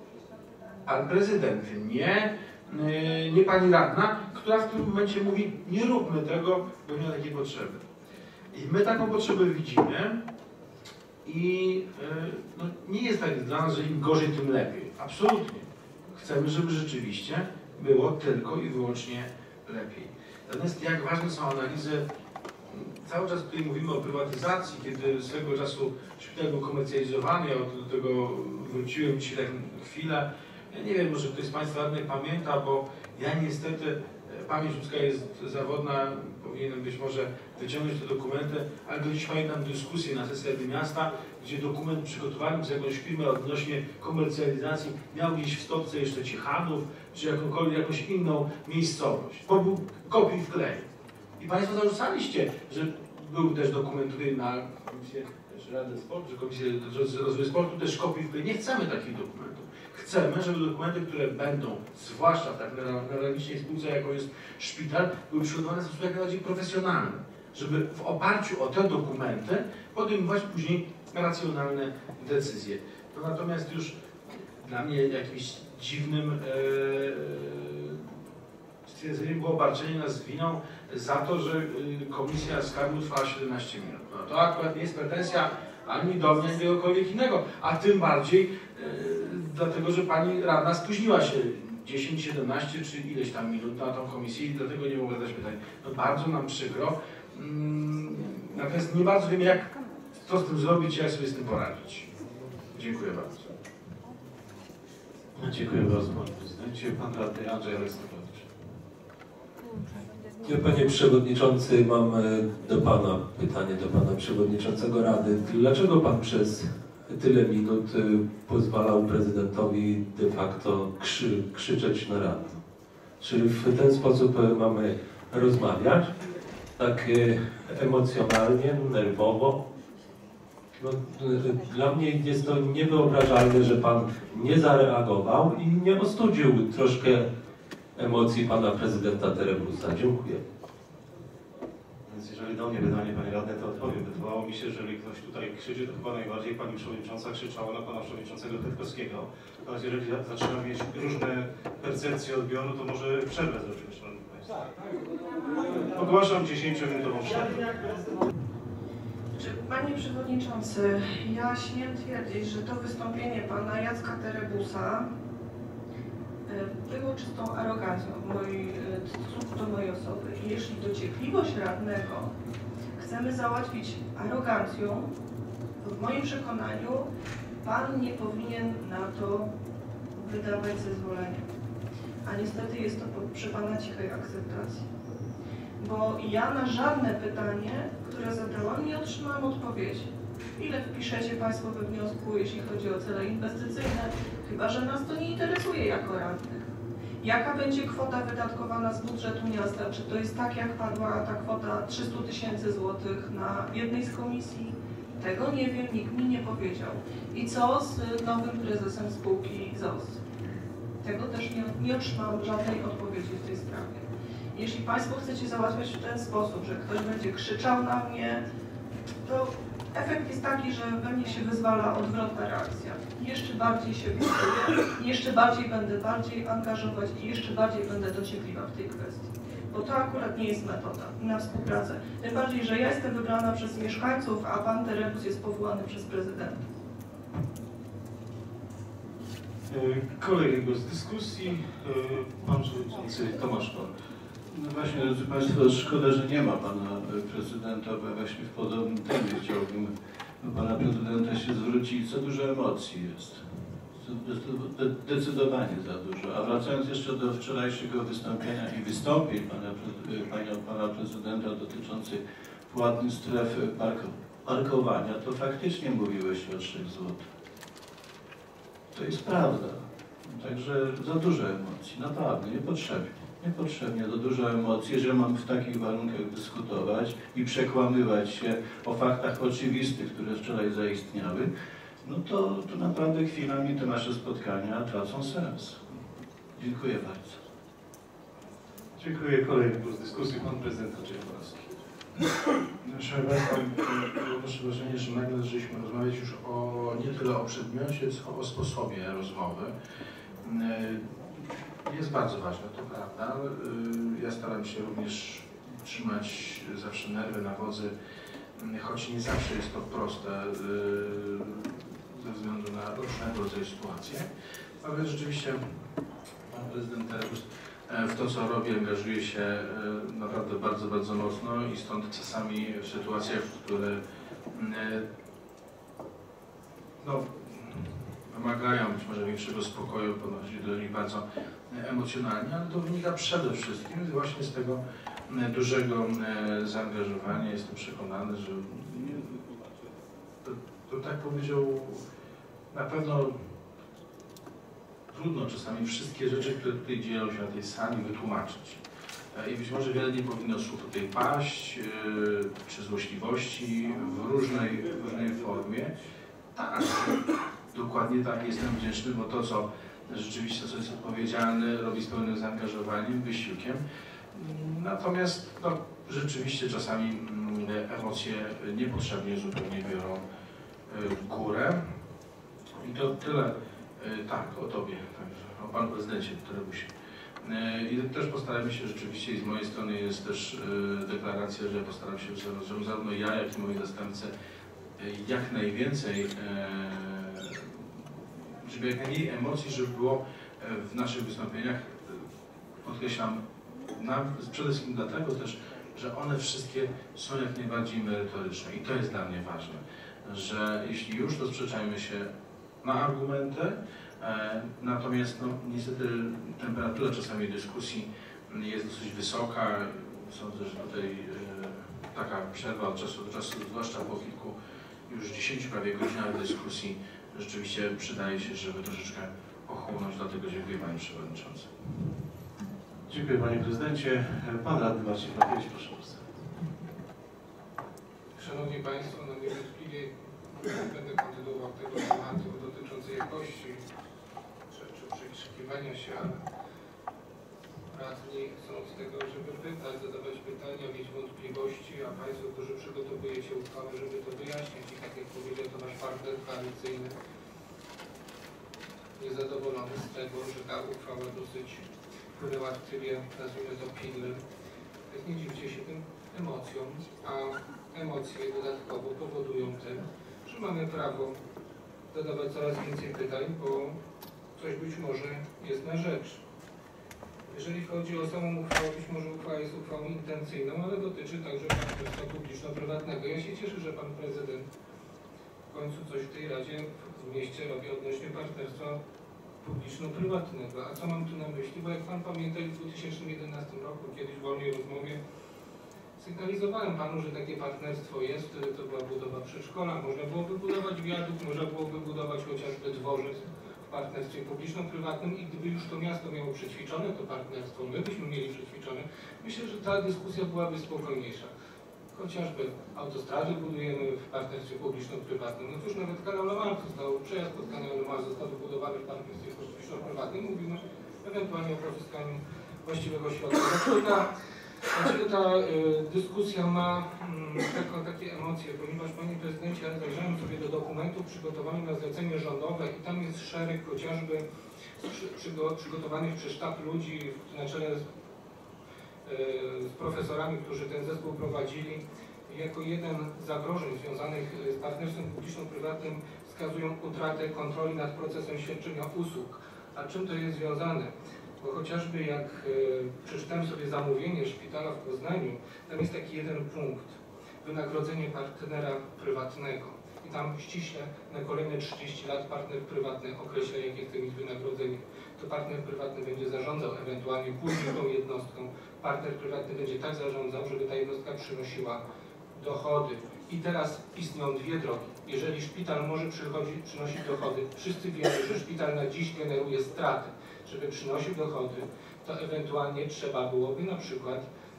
Speaker 7: Pan prezydent, nie, y, nie pani radna, która w tym momencie mówi, nie róbmy tego, bo nie ma takiej potrzeby. I my taką potrzebę widzimy i y, no, nie jest tak dla nas, że im gorzej, tym lepiej. Absolutnie. Chcemy, żeby rzeczywiście było tylko i wyłącznie lepiej. Natomiast jak ważne są analizy, cały czas tutaj mówimy o prywatyzacji, kiedy swego czasu szpital był komercjalizowany, ja do tego wróciłem dzisiaj tak chwilę. Ja nie wiem, może ktoś z Państwa radnych pamięta, bo ja niestety, pamięć ludzka jest zawodna, powinienem być może wyciągnąć te dokumenty, ale do dziś pamiętam dyskusję na sesji Rady Miasta, gdzie dokument przygotowany przez jakąś firmę odnośnie komercjalizacji miał gdzieś w stopce jeszcze Ciechanów, czy jakąkolwiek, jakąś inną miejscowość. Bo był kopiuj wklej. I Państwo zarzucaliście, że był też dokument tutaj na Komisję Rady Sportu, czy Komisję Rozwoju Sportu, też kopiuj wklej. Nie chcemy takich dokumentów. Chcemy, żeby dokumenty, które będą, zwłaszcza w tak newralgicznej spółce, jaką jest szpital, były przygotowane w sposób jak najbardziej profesjonalny. Żeby w oparciu o te dokumenty podejmować później racjonalne decyzje. No natomiast już dla mnie jakimś dziwnym e, stwierdzeniem było obarczenie nas winą za to, że Komisja Skarbu trwała siedemnaście minut. No to akurat nie jest pretensja ani do mnie, ani do kogokolwiek innego, a tym bardziej e, dlatego, że pani radna spóźniła się dziesięć, siedemnaście czy ileś tam minut na tą komisję i dlatego nie mogła zadać pytań. No bardzo nam przykro. Mm, natomiast nie bardzo wiemy, jak co z tym zrobić i jak sobie z tym poradzić. Dziękuję bardzo.
Speaker 2: Dziękuję bardzo Panie Prezydencie. Pan Radny Andrzej Aleksandrowicz.
Speaker 8: Ja, Panie Przewodniczący, mam do Pana pytanie, do Pana Przewodniczącego Rady. Dlaczego Pan przez tyle minut pozwalał prezydentowi de facto krzy, krzyczeć na radę? Czy w ten sposób mamy rozmawiać? Tak emocjonalnie, nerwowo? No, dla mnie jest to niewyobrażalne, że Pan nie zareagował i nie ostudził troszkę emocji Pana Prezydenta Terebusa. Dziękuję.
Speaker 2: Więc jeżeli do mnie pytanie, Panie Radny, to odpowiem. Wydawało mi się, że jeżeli ktoś tutaj krzyczy, to chyba najbardziej Pani Przewodnicząca krzyczała na Pana Przewodniczącego Kwiatkowskiego. Natomiast jeżeli zaczynam mieć różne percepcje odbioru, to może przerwę zrobimy, Szanowni Państwo. Ogłaszam dziesięciominutową przerwę.
Speaker 4: Panie Przewodniczący, ja śmiem twierdzić, że to wystąpienie Pana Jacka Terebusa było czystą arogancją w mojej, w stosunku do mojej osoby. I jeśli dociekliwość radnego chcemy załatwić arogancją, to w moim przekonaniu Pan nie powinien na to wydawać zezwolenia. A niestety jest to przy Pana cichej akceptacji. Bo ja na żadne pytanie, które zadałam, nie otrzymałam odpowiedzi. Ile wpiszecie Państwo we wniosku, jeśli chodzi o cele inwestycyjne? Chyba że nas to nie interesuje jako radnych. Jaka będzie kwota wydatkowana z budżetu miasta? Czy to jest tak, jak padła ta kwota trzysta tysięcy złotych na jednej z komisji? Tego nie wiem, nikt mi nie powiedział. I co z nowym prezesem spółki Z O S? Tego też nie, nie otrzymałam żadnej odpowiedzi w tej sprawie. Jeśli Państwo chcecie załatwiać w ten sposób, że ktoś będzie krzyczał na mnie, to efekt jest taki, że we mnie się wyzwala odwrotna reakcja. Jeszcze bardziej się wyzwolę, jeszcze bardziej będę bardziej angażować i jeszcze bardziej będę dociekliwa w tej kwestii. Bo to akurat nie jest metoda na współpracę. Tym bardziej, że ja jestem wybrana przez mieszkańców, a Pan Terebus jest powołany przez prezydenta.
Speaker 2: Kolejny głos dyskusji. Pan Przewodniczący Tomasz Kork.
Speaker 6: No właśnie, drodzy Państwo, szkoda, że nie ma Pana Prezydenta, bo właśnie w podobnym temie chciałbym do Pana Prezydenta się zwrócić. Za dużo emocji jest. Zdecydowanie za dużo. A wracając jeszcze do wczorajszego wystąpienia i wystąpień Pana, pana, pana Prezydenta dotyczących płatnych stref parkowania, to faktycznie mówiłeś o trzech złotych. To jest prawda. Także za dużo emocji, naprawdę, niepotrzebnie. Niepotrzebnie za dużo emocji, jeżeli mam w takich warunkach dyskutować i przekłamywać się o faktach oczywistych, które wczoraj zaistniały, no to, to naprawdę chwilami te nasze spotkania tracą sens. Dziękuję bardzo.
Speaker 2: Dziękuję. Kolejny głos dyskusji. Pan Prezydent Andrzej Borowski.
Speaker 7: Szanowni Państwo, proszę wrażenie, że nagle zaczęliśmy rozmawiać już o, nie tyle o przedmiocie, co o sposobie rozmowy. Jest bardzo ważne, to prawda. Ja staram się również trzymać zawsze nerwy na wodzy, choć nie zawsze jest to proste ze względu na różnego rodzaju sytuacje. Ale rzeczywiście Pan Prezydent Terebus w to, co robi, angażuje się naprawdę bardzo, bardzo mocno i stąd czasami w sytuacjach, które no, wymagają być może większego spokoju, podchodzi do nich bardzo emocjonalnie, ale to wynika przede wszystkim właśnie z tego dużego zaangażowania. Jestem przekonany, że to, to tak powiedział, na pewno trudno czasami wszystkie rzeczy, które tutaj dzieją się na tej sali, wytłumaczyć. I być może wiele nie powinno słów tutaj paść, czy złośliwości w różnej, w różnej formie. Tak, dokładnie tak, jestem wdzięczny, bo to, co rzeczywiście co jest odpowiedzialne, robi z pełnym zaangażowaniem, wysiłkiem. Natomiast no, rzeczywiście czasami emocje niepotrzebnie zupełnie biorą górę. I to tyle, tak, o Tobie, także o Panu Prezydencie Terebusie. I też postaramy się rzeczywiście, i z mojej strony jest też deklaracja, że postaram się, że zarówno ja, jak i moi zastępcy jak najwięcej, żeby jak najmniej emocji, żeby było w naszych wystąpieniach, podkreślam, na, przede wszystkim dlatego też, że one wszystkie są jak najbardziej merytoryczne i to jest dla mnie ważne, że jeśli już, to sprzeczajmy się na argumenty, e, natomiast no, niestety temperatura czasami dyskusji jest dosyć wysoka. Sądzę, że tutaj e, taka przerwa od czasu do czasu, zwłaszcza po kilku, już dziesięciu prawie godzinach dyskusji, rzeczywiście przydaje się, żeby troszeczkę ochłonąć, dlatego dziękuję Panie Przewodniczący.
Speaker 2: Dziękuję Panie Prezydencie. Pan Radny Marcin Pakiewicz, proszę bardzo.
Speaker 9: Szanowni Państwo, no niewątpliwie będę kontynuował tego tematu dotyczącej jakości czy, czy przekrzykiwania się, ale radni są z tego, żeby pytać, zadawać pytania, mieć wątpliwości, a Państwo, którzy przygotowujecie uchwałę, żeby to wyjaśnić. I tak jak powiedział to nasz partner koalicyjny, niezadowolony z tego, że ta uchwała dosyć wpłynęła w trybie, nazwijmy to, pilnym. Tak nie dziwcie się tym emocjom, a emocje dodatkowo powodują tym, że mamy prawo zadawać coraz więcej pytań, bo coś być może jest na rzecz. Jeżeli chodzi o samą uchwałę, być może uchwała jest uchwałą intencyjną, ale dotyczy także partnerstwa publiczno-prywatnego. Ja się cieszę, że Pan Prezydent w końcu coś w tej Radzie w mieście robi odnośnie partnerstwa publiczno-prywatnego. A co mam tu na myśli? Bo jak Pan pamięta, w dwa tysiące jedenastym roku, kiedyś w wolnej rozmowie, sygnalizowałem Panu, że takie partnerstwo jest. Wtedy to była budowa przedszkola, można było wybudować wiadukt, można było wybudować chociażby dworzec w partnerstwie publiczno-prywatnym i gdyby już to miasto miało przećwiczone to partnerstwo, my byśmy mieli przećwiczone, myślę, że ta dyskusja byłaby spokojniejsza. Chociażby autostrady budujemy w partnerstwie publiczno-prywatnym. No cóż, nawet kanał La Manche został, przejazd pod kanałem La Manche został wybudowany w partnerstwie publiczno-prywatnym. Mówimy ewentualnie o pozyskaniu właściwego środka. Dlaczego ta, dlaczego ta y, dyskusja ma y, taką, takie emocje? Ponieważ, Panie Prezydencie, ja zajrzałem sobie do dokumentów przygotowanych na zlecenie rządowe i tam jest szereg chociażby przy, przygo, przygotowanych przez sztab ludzi na czele z z profesorami, którzy ten zespół prowadzili, jako jeden z zagrożeń związanych z partnerstwem publiczno-prywatnym wskazują utratę kontroli nad procesem świadczenia usług. A czym to jest związane? Bo chociażby jak przeczytałem sobie zamówienie szpitala w Poznaniu, tam jest taki jeden punkt, wynagrodzenie partnera prywatnego. I tam ściśle na kolejne trzydzieści lat partner prywatny określa, jakie chce mieć wynagrodzenie. To partner prywatny będzie zarządzał ewentualnie później tą jednostką. Partner prywatny będzie tak zarządzał, żeby ta jednostka przynosiła dochody. I teraz istnieją dwie drogi. Jeżeli szpital może przynosić dochody, wszyscy wiemy, że szpital na dziś generuje straty. Żeby przynosił dochody, to ewentualnie trzeba byłoby na przykład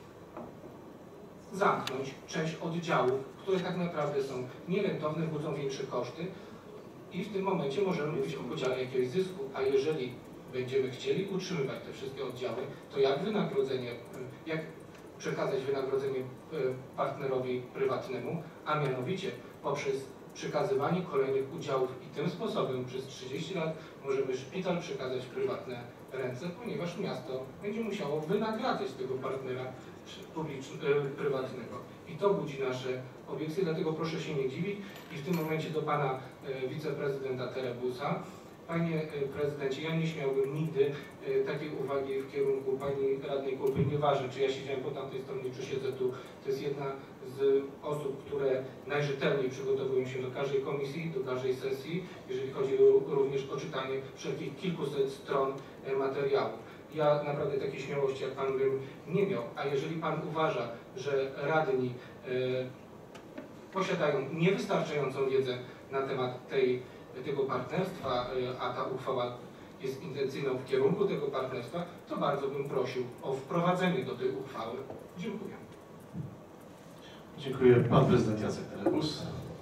Speaker 9: zamknąć część oddziałów, które tak naprawdę są nierentowne, budzą większe koszty i w tym momencie możemy mówić o podziale jakiegoś zysku, a jeżeli będziemy chcieli utrzymywać te wszystkie oddziały, to jak wynagrodzenie, jak przekazać wynagrodzenie partnerowi prywatnemu, a mianowicie poprzez przekazywanie kolejnych udziałów i tym sposobem przez trzydzieści lat możemy szpital przekazać w prywatne ręce, ponieważ miasto będzie musiało wynagradzać tego partnera prywatnego. I to budzi nasze obiekcje, dlatego proszę się nie dziwić. I w tym momencie do Pana wiceprezydenta Terebusa. Panie Prezydencie, ja nie śmiałbym nigdy takiej uwagi w kierunku Pani Radnej Kupy, nieważne czy ja siedziałem po tamtej stronie, czy siedzę tu. To jest jedna z osób, które najrzetelniej przygotowują się do każdej komisji, do każdej sesji, jeżeli chodzi również o czytanie wszelkich kilkuset stron materiałów. Ja naprawdę takiej śmiałości jak Pan bym nie miał, a jeżeli Pan uważa, że radni e, posiadają niewystarczającą wiedzę na temat tej, tego partnerstwa, e, a ta uchwała jest intencyjną w kierunku tego partnerstwa, to bardzo bym prosił o wprowadzenie do tej uchwały. Dziękuję.
Speaker 2: Dziękuję. Pan Prezydent Jacek Terebus.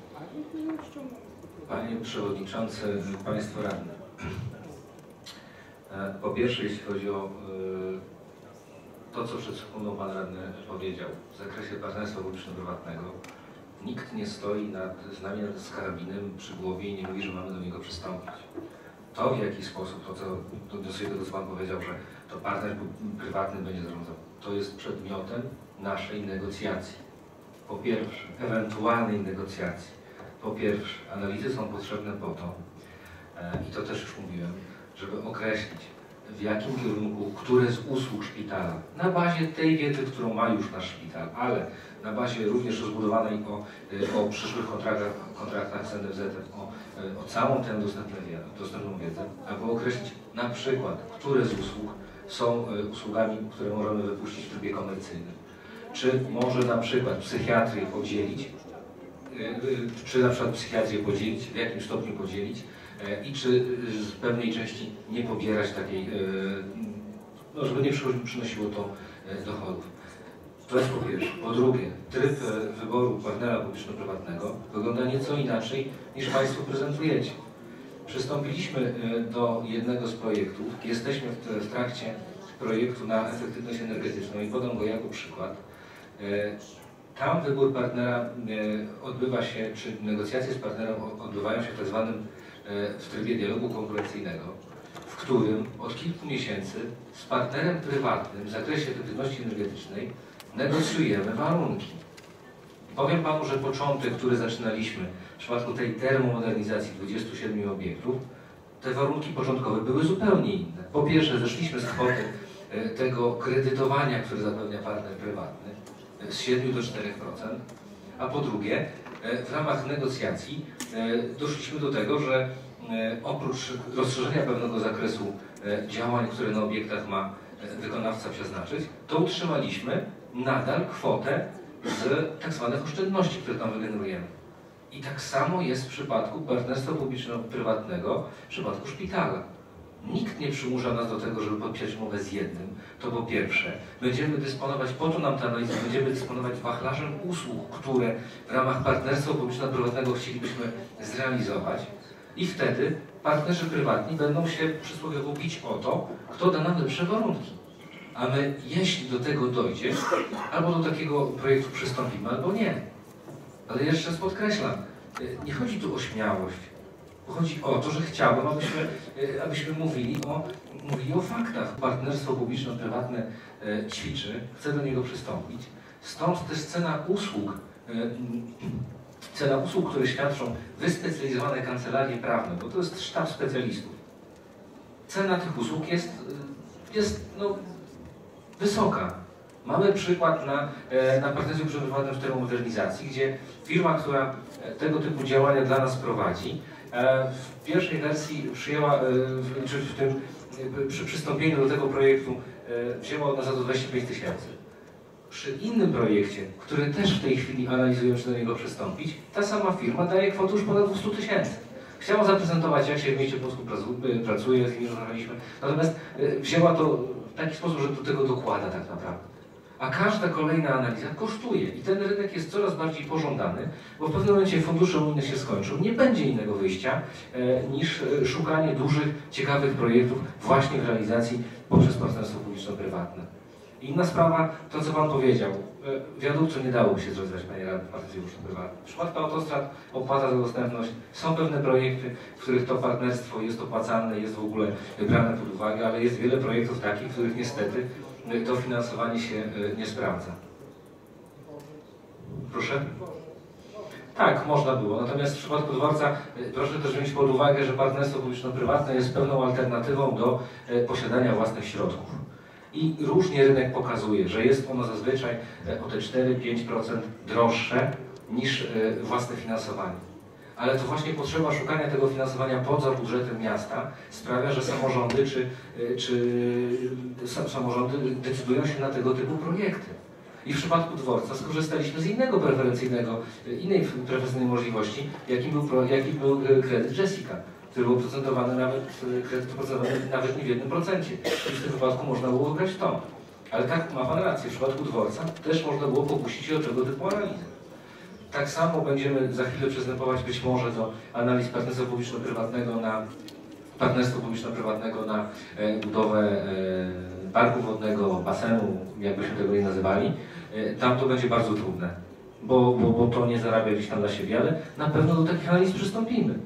Speaker 1: Panie Przewodniczący, Państwo Radni. Po pierwsze, jeśli chodzi o to, co przed sekundą Pan Radny powiedział w zakresie partnerstwa publiczno-prywatnego, nikt nie stoi nad, z nami z karabinem przy głowie i nie mówi, że mamy do niego przystąpić. To, w jaki sposób, to co to do tego, co Pan powiedział, że to partner prywatny będzie zarządzał, to jest przedmiotem naszej negocjacji. Po pierwsze, ewentualnej negocjacji. Po pierwsze, analizy są potrzebne po to, i to też już mówiłem, żeby określić, w jakim kierunku, które z usług szpitala, na bazie tej wiedzy, którą ma już nasz szpital, ale na bazie również rozbudowanej o, o przyszłych kontraktach, kontraktach z N F Z-em, o, o całą tę dostępną wiedzę, aby określić na przykład, które z usług są usługami, które możemy wypuścić w trybie komercyjnym. Czy może na przykład psychiatrię podzielić, czy na przykład psychiatrię podzielić, w jakim stopniu podzielić, i czy z pewnej części nie pobierać takiej, no żeby nie przynosiło to dochodów. To jest po pierwsze. Po drugie, tryb e, wyboru partnera publiczno-prywatnego wygląda nieco inaczej niż Państwo prezentujecie. Przystąpiliśmy e, do jednego z projektów. Jesteśmy w, w trakcie projektu na efektywność energetyczną i podam go jako przykład. E, tam wybór partnera e, odbywa się, czy negocjacje z partnerem odbywają się w tak zwanym e, w trybie dialogu konkurencyjnego, w którym od kilku miesięcy z partnerem prywatnym w zakresie efektywności energetycznej negocjujemy warunki. Powiem Panu, że początek, który zaczynaliśmy w przypadku tej termomodernizacji dwudziestu siedmiu obiektów, te warunki początkowe były zupełnie inne. Po pierwsze, zeszliśmy z kwoty tego kredytowania, które zapewnia partner prywatny, z siedmiu do czterech procent, a po drugie, w ramach negocjacji doszliśmy do tego, że oprócz rozszerzenia pewnego zakresu działań, które na obiektach ma wykonawca przeznaczyć, to utrzymaliśmy nadal kwotę z tak zwanych oszczędności, które tam wygenerujemy. I tak samo jest w przypadku partnerstwa publiczno-prywatnego, w przypadku szpitala. Nikt nie przymusza nas do tego, żeby podpisać umowę z jednym. To po pierwsze, będziemy dysponować, po to nam ta analiza, będziemy dysponować wachlarzem usług, które w ramach partnerstwa publiczno-prywatnego chcielibyśmy zrealizować. I wtedy partnerzy prywatni będą się przysłowiowo bić o to, kto da nam lepsze warunki. A my, jeśli do tego dojdzie, albo do takiego projektu przystąpimy, albo nie. Ale jeszcze raz podkreślam, nie chodzi tu o śmiałość. Chodzi o to, że chciałbym, abyśmy, abyśmy mówili, o, mówili o faktach. Partnerstwo publiczno-prywatne ćwiczy, chce do niego przystąpić. Stąd też cena usług, cena usług, które świadczą wyspecjalizowane kancelarie prawne, bo to jest sztab specjalistów. Cena tych usług jest, jest no, wysoka. Mamy przykład na, na partnerstwie publiczno-prywatnym w termomodernizacji, gdzie firma, która tego typu działania dla nas prowadzi, w pierwszej wersji przyjęła, czy w tym, przy przystąpieniu do tego projektu wzięła od nas za to dwadzieścia pięć tysięcy. Przy innym projekcie, który też w tej chwili analizujemy, czy do niego przystąpić, ta sama firma daje kwotę już ponad dwieście tysięcy. Chciała zaprezentować, jak się w mieście Płocku pracuje, z nimi rozmawialiśmy, natomiast wzięła to w taki sposób, że do tego dokłada tak naprawdę. A każda kolejna analiza kosztuje i ten rynek jest coraz bardziej pożądany, bo w pewnym momencie fundusze unijne się skończą. Nie będzie innego wyjścia e, niż szukanie dużych, ciekawych projektów właśnie w realizacji poprzez partnerstwo publiczno-prywatne. Inna sprawa, to co Pan powiedział, e, wiaduktu nie dałoby się zrealizować, Panie Radny, w partnerstwie publiczno-prywatnym. W przypadku autostrad opłata za dostępność, są pewne projekty, w których to partnerstwo jest opłacalne, jest w ogóle brane pod uwagę, ale jest wiele projektów takich, w których niestety to finansowanie się nie sprawdza. Proszę? Tak, można było. Natomiast w przypadku dworca proszę też wziąć pod uwagę, że partnerstwo publiczno-prywatne jest pewną alternatywą do posiadania własnych środków. I różnie rynek pokazuje, że jest ono zazwyczaj o te cztery do pięciu procent droższe niż własne finansowanie. Ale to właśnie potrzeba szukania tego finansowania poza budżetem miasta sprawia, że samorządy czy, czy samorządy decydują się na tego typu projekty. I w przypadku dworca skorzystaliśmy z innego preferencyjnego, innej preferencyjnej możliwości, jakim był, jaki był kredyt Jessica, który był procentowany nawet, kredyt procentowany nawet nie w jednym procencie. I w tym wypadku można było wybrać to. Ale tak, ma Pan rację, w przypadku dworca też można było pokusić się o tego typu analizy. Tak samo będziemy za chwilę przystępować być może do analiz partnerstwa publiczno-prywatnego na partnerstwo publiczno-prywatnego na e, budowę e, parku wodnego, basenu, jakbyśmy tego nie nazywali. E, tam to będzie bardzo trudne, bo, bo, bo to nie zarabia gdzieś tam dla siebie, ale na pewno do takich analiz przystąpimy.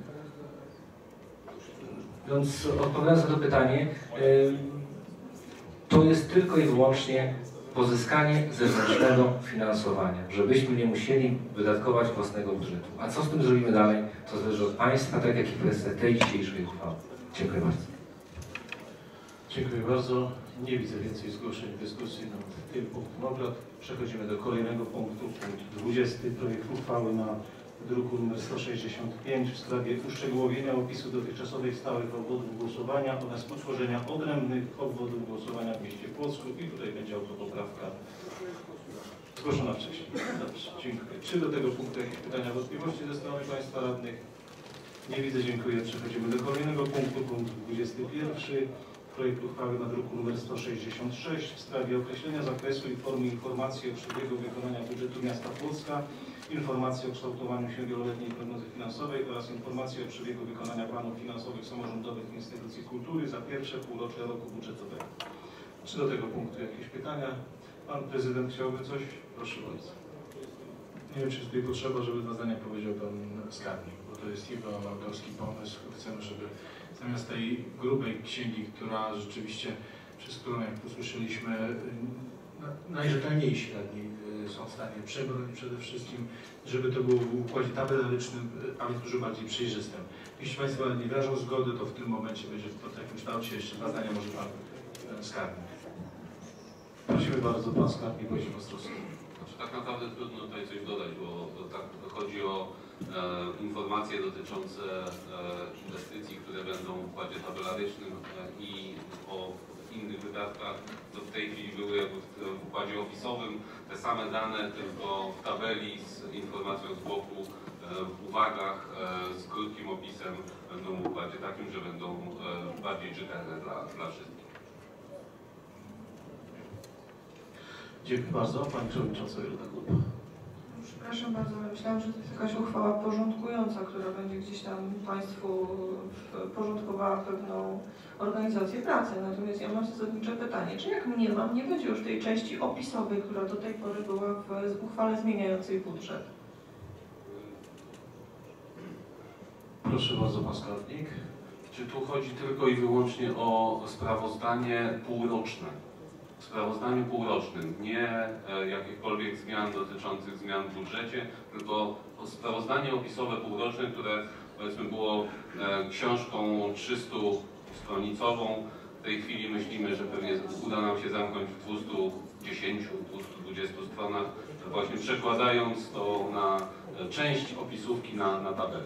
Speaker 1: Więc odpowiadając na to pytanie, e, to jest tylko i wyłącznie pozyskanie zewnętrznego finansowania, żebyśmy nie musieli wydatkować własnego budżetu. A co z tym zrobimy dalej, to zależy od Państwa, tak jak i kwestia tej dzisiejszej uchwały. Dziękuję bardzo.
Speaker 2: Dziękuję bardzo. Nie widzę więcej zgłoszeń w dyskusji nad tym punktem obrad. Przechodzimy do kolejnego punktu, punkt dwudziesty. Projekt uchwały na druku nr sto sześćdziesiąt pięć w sprawie uszczegółowienia opisu dotychczasowych stałych obwodów głosowania oraz utworzenia odrębnych obwodów głosowania w mieście Płocku. I tutaj będzie autopoprawka zgłoszona wcześniej. Dobrze, dziękuję. Czy do tego punktu jakieś pytania, wątpliwości ze strony Państwa radnych? Nie widzę, dziękuję. Przechodzimy do kolejnego punktu, punkt dwudziesty pierwszy. projekt uchwały na druku nr sto sześćdziesiąt sześć w sprawie określenia zakresu i formy informacji o przebiegu wykonania budżetu miasta Płocka, informacji o kształtowaniu się wieloletniej prognozy finansowej oraz informacji o przebiegu wykonania planów finansowych samorządowych instytucji kultury za pierwsze półrocze roku budżetowego. Czy do tego punktu jakieś pytania? Pan prezydent chciałby coś? Proszę bardzo.
Speaker 7: Nie wiem, czy jest tutaj potrzeba, żeby dwa zdania powiedział pan skarbnik, bo to jest jego autorski pomysł. Chcemy, żeby zamiast tej grubej księgi, która rzeczywiście, przez którą, jak usłyszeliśmy, najrzetelniejsi radni są w stanie przebronić przede wszystkim, żeby to było w układzie tabelarycznym, ale dużo bardziej przejrzystym. Jeśli Państwo nie wyrażą zgody, to w tym momencie będzie w takim kształcie jeszcze dwa zdania może pan skarbnik.
Speaker 2: Prosimy bardzo, pan skarbnik Wojciech Ostrowski.
Speaker 10: Znaczy, tak naprawdę trudno tutaj coś dodać, bo tak chodzi o e, informacje dotyczące e, inwestycji, które będą w układzie tabelarycznym e, i o innych wydatkach. To w tej chwili były jakby w, w układzie opisowym te same dane, tylko w tabeli z informacją z boku, e, w uwagach e, z krótkim opisem będą w układzie takim, że będą e, bardziej czytelne dla, dla wszystkich.
Speaker 2: Dziękuję bardzo. Pani Przewodnicząca Jolanta Grupa.
Speaker 4: Przepraszam bardzo, ale myślałam, że to jest jakaś uchwała porządkująca, która będzie gdzieś tam Państwu porządkowała pewną organizację pracy. Natomiast ja mam zasadnicze pytanie, czy jak mniemam, nie będzie już tej części opisowej, która do tej pory była w uchwale zmieniającej budżet?
Speaker 2: Proszę bardzo, pan skarbnik.
Speaker 10: Czy tu chodzi tylko i wyłącznie o sprawozdanie półroczne? W sprawozdaniu półrocznym, nie e, jakichkolwiek zmian dotyczących zmian w budżecie, tylko sprawozdanie opisowe półroczne, które powiedzmy było e, książką trzystustonicową. W tej chwili myślimy, że pewnie uda nam się zamknąć w dwustu dziesięciu do dwustu dwudziestu stronach, właśnie przekładając to na e, część opisówki na, na tabelę.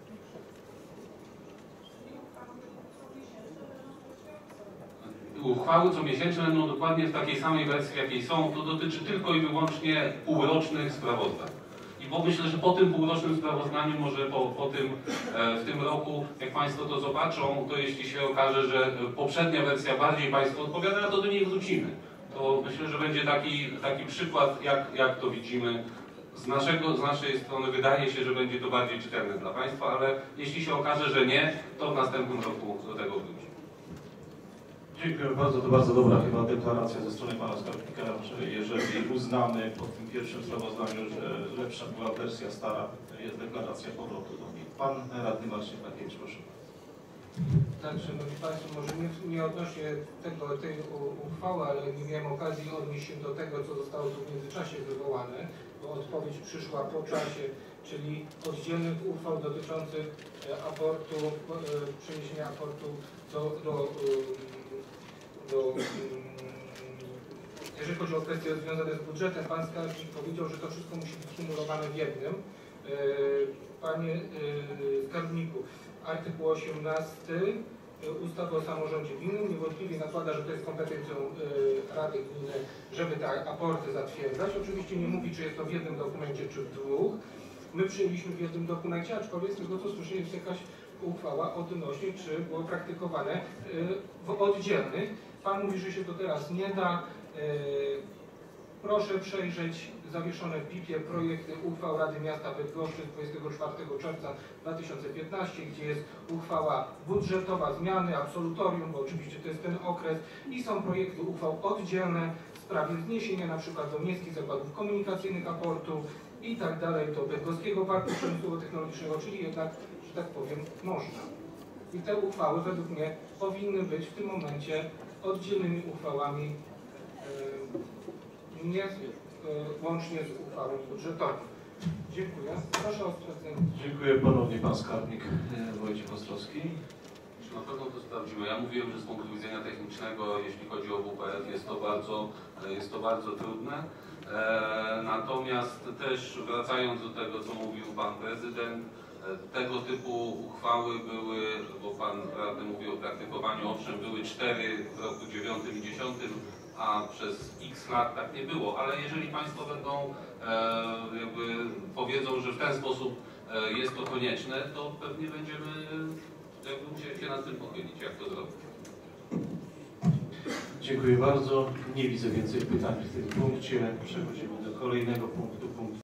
Speaker 10: Uchwały comiesięczne będą dokładnie w takiej samej wersji, jakiej są. To dotyczy tylko i wyłącznie półrocznych sprawozdań. I bo myślę, że po tym półrocznym sprawozdaniu, może po, po tym e, w tym roku, jak Państwo to zobaczą, to jeśli się okaże, że poprzednia wersja bardziej Państwu odpowiada, to do niej wrócimy. To myślę, że będzie taki, taki przykład, jak, jak to widzimy. Z, naszego, z naszej strony wydaje się, że będzie to bardziej czytelne dla Państwa, ale jeśli się okaże, że nie, to w następnym roku do tego wrócimy.
Speaker 2: Dziękuję bardzo. To bardzo dobra chyba deklaracja ze strony pana skarbnika, że jeżeli uznamy po tym pierwszym sprawozdaniu, że lepsza była wersja stara, to jest deklaracja powrotu do niej. Pan radny Marcin Pakiewicz, proszę.
Speaker 9: Tak, Szanowni Państwo, może nie, nie odnośnie tego, tej uchwały, ale nie miałem okazji odnieść się do tego, co zostało tu w międzyczasie wywołane, bo odpowiedź przyszła po czasie, czyli oddzielnych uchwał dotyczących aportu, przeniesienia aportu do, do, do jeżeli chodzi o kwestie związane z budżetem. Pan skarbnik powiedział, że to wszystko musi być skumulowane w jednym. Panie skarbniku, artykuł osiemnasty ustawy o samorządzie gminnym niewątpliwie nakłada, że to jest kompetencją Rady Gminy, żeby te aporty zatwierdzać. Oczywiście nie mówi, czy jest to w jednym dokumencie, czy w dwóch. My przyjęliśmy w jednym dokumencie, aczkolwiek z tego, co słyszę, jest jakaś uchwała odnośnie, czy było praktykowane w oddzielnych. Pan mówi, że się to teraz nie da. Proszę przejrzeć zawieszone w pipie projekty uchwał Rady Miasta Bydgoszczy z dwudziestego czwartego czerwca dwa tysiące piętnastego, gdzie jest uchwała budżetowa, zmiany, absolutorium, bo oczywiście to jest ten okres, i są projekty uchwał oddzielne w sprawie zniesienia na przykład do miejskich zakładów komunikacyjnych aportu i tak dalej, do Bydgoskiego Parku Przemysłowo-Technologicznego, czyli jednak, że tak powiem, można. I te uchwały według mnie powinny być w tym momencie oddzielnymi uchwałami, nie łącznie z uchwałą budżetową. Dziękuję. Proszę o stwierdzenie.
Speaker 2: Dziękuję ponownie, pan skarbnik Wojciech Ostrowski.
Speaker 10: Na pewno to sprawdzimy. Ja mówiłem, że z punktu widzenia technicznego, jeśli chodzi o W P F, jest to bardzo, jest to bardzo trudne. E, natomiast też wracając do tego, co mówił pan prezydent, tego typu uchwały były, bo pan radny mówił o praktykowaniu, owszem, były cztery w roku dziewiątym i dziesiątym, a przez x lat tak nie było, ale jeżeli Państwo będą e, jakby powiedzą, że w ten sposób e, jest to konieczne, to pewnie będziemy jakby musieli się nad tym pochylić, jak to zrobić.
Speaker 7: Dziękuję bardzo. Nie widzę więcej pytań w tym punkcie. Przechodzimy do kolejnego punktu. Punkt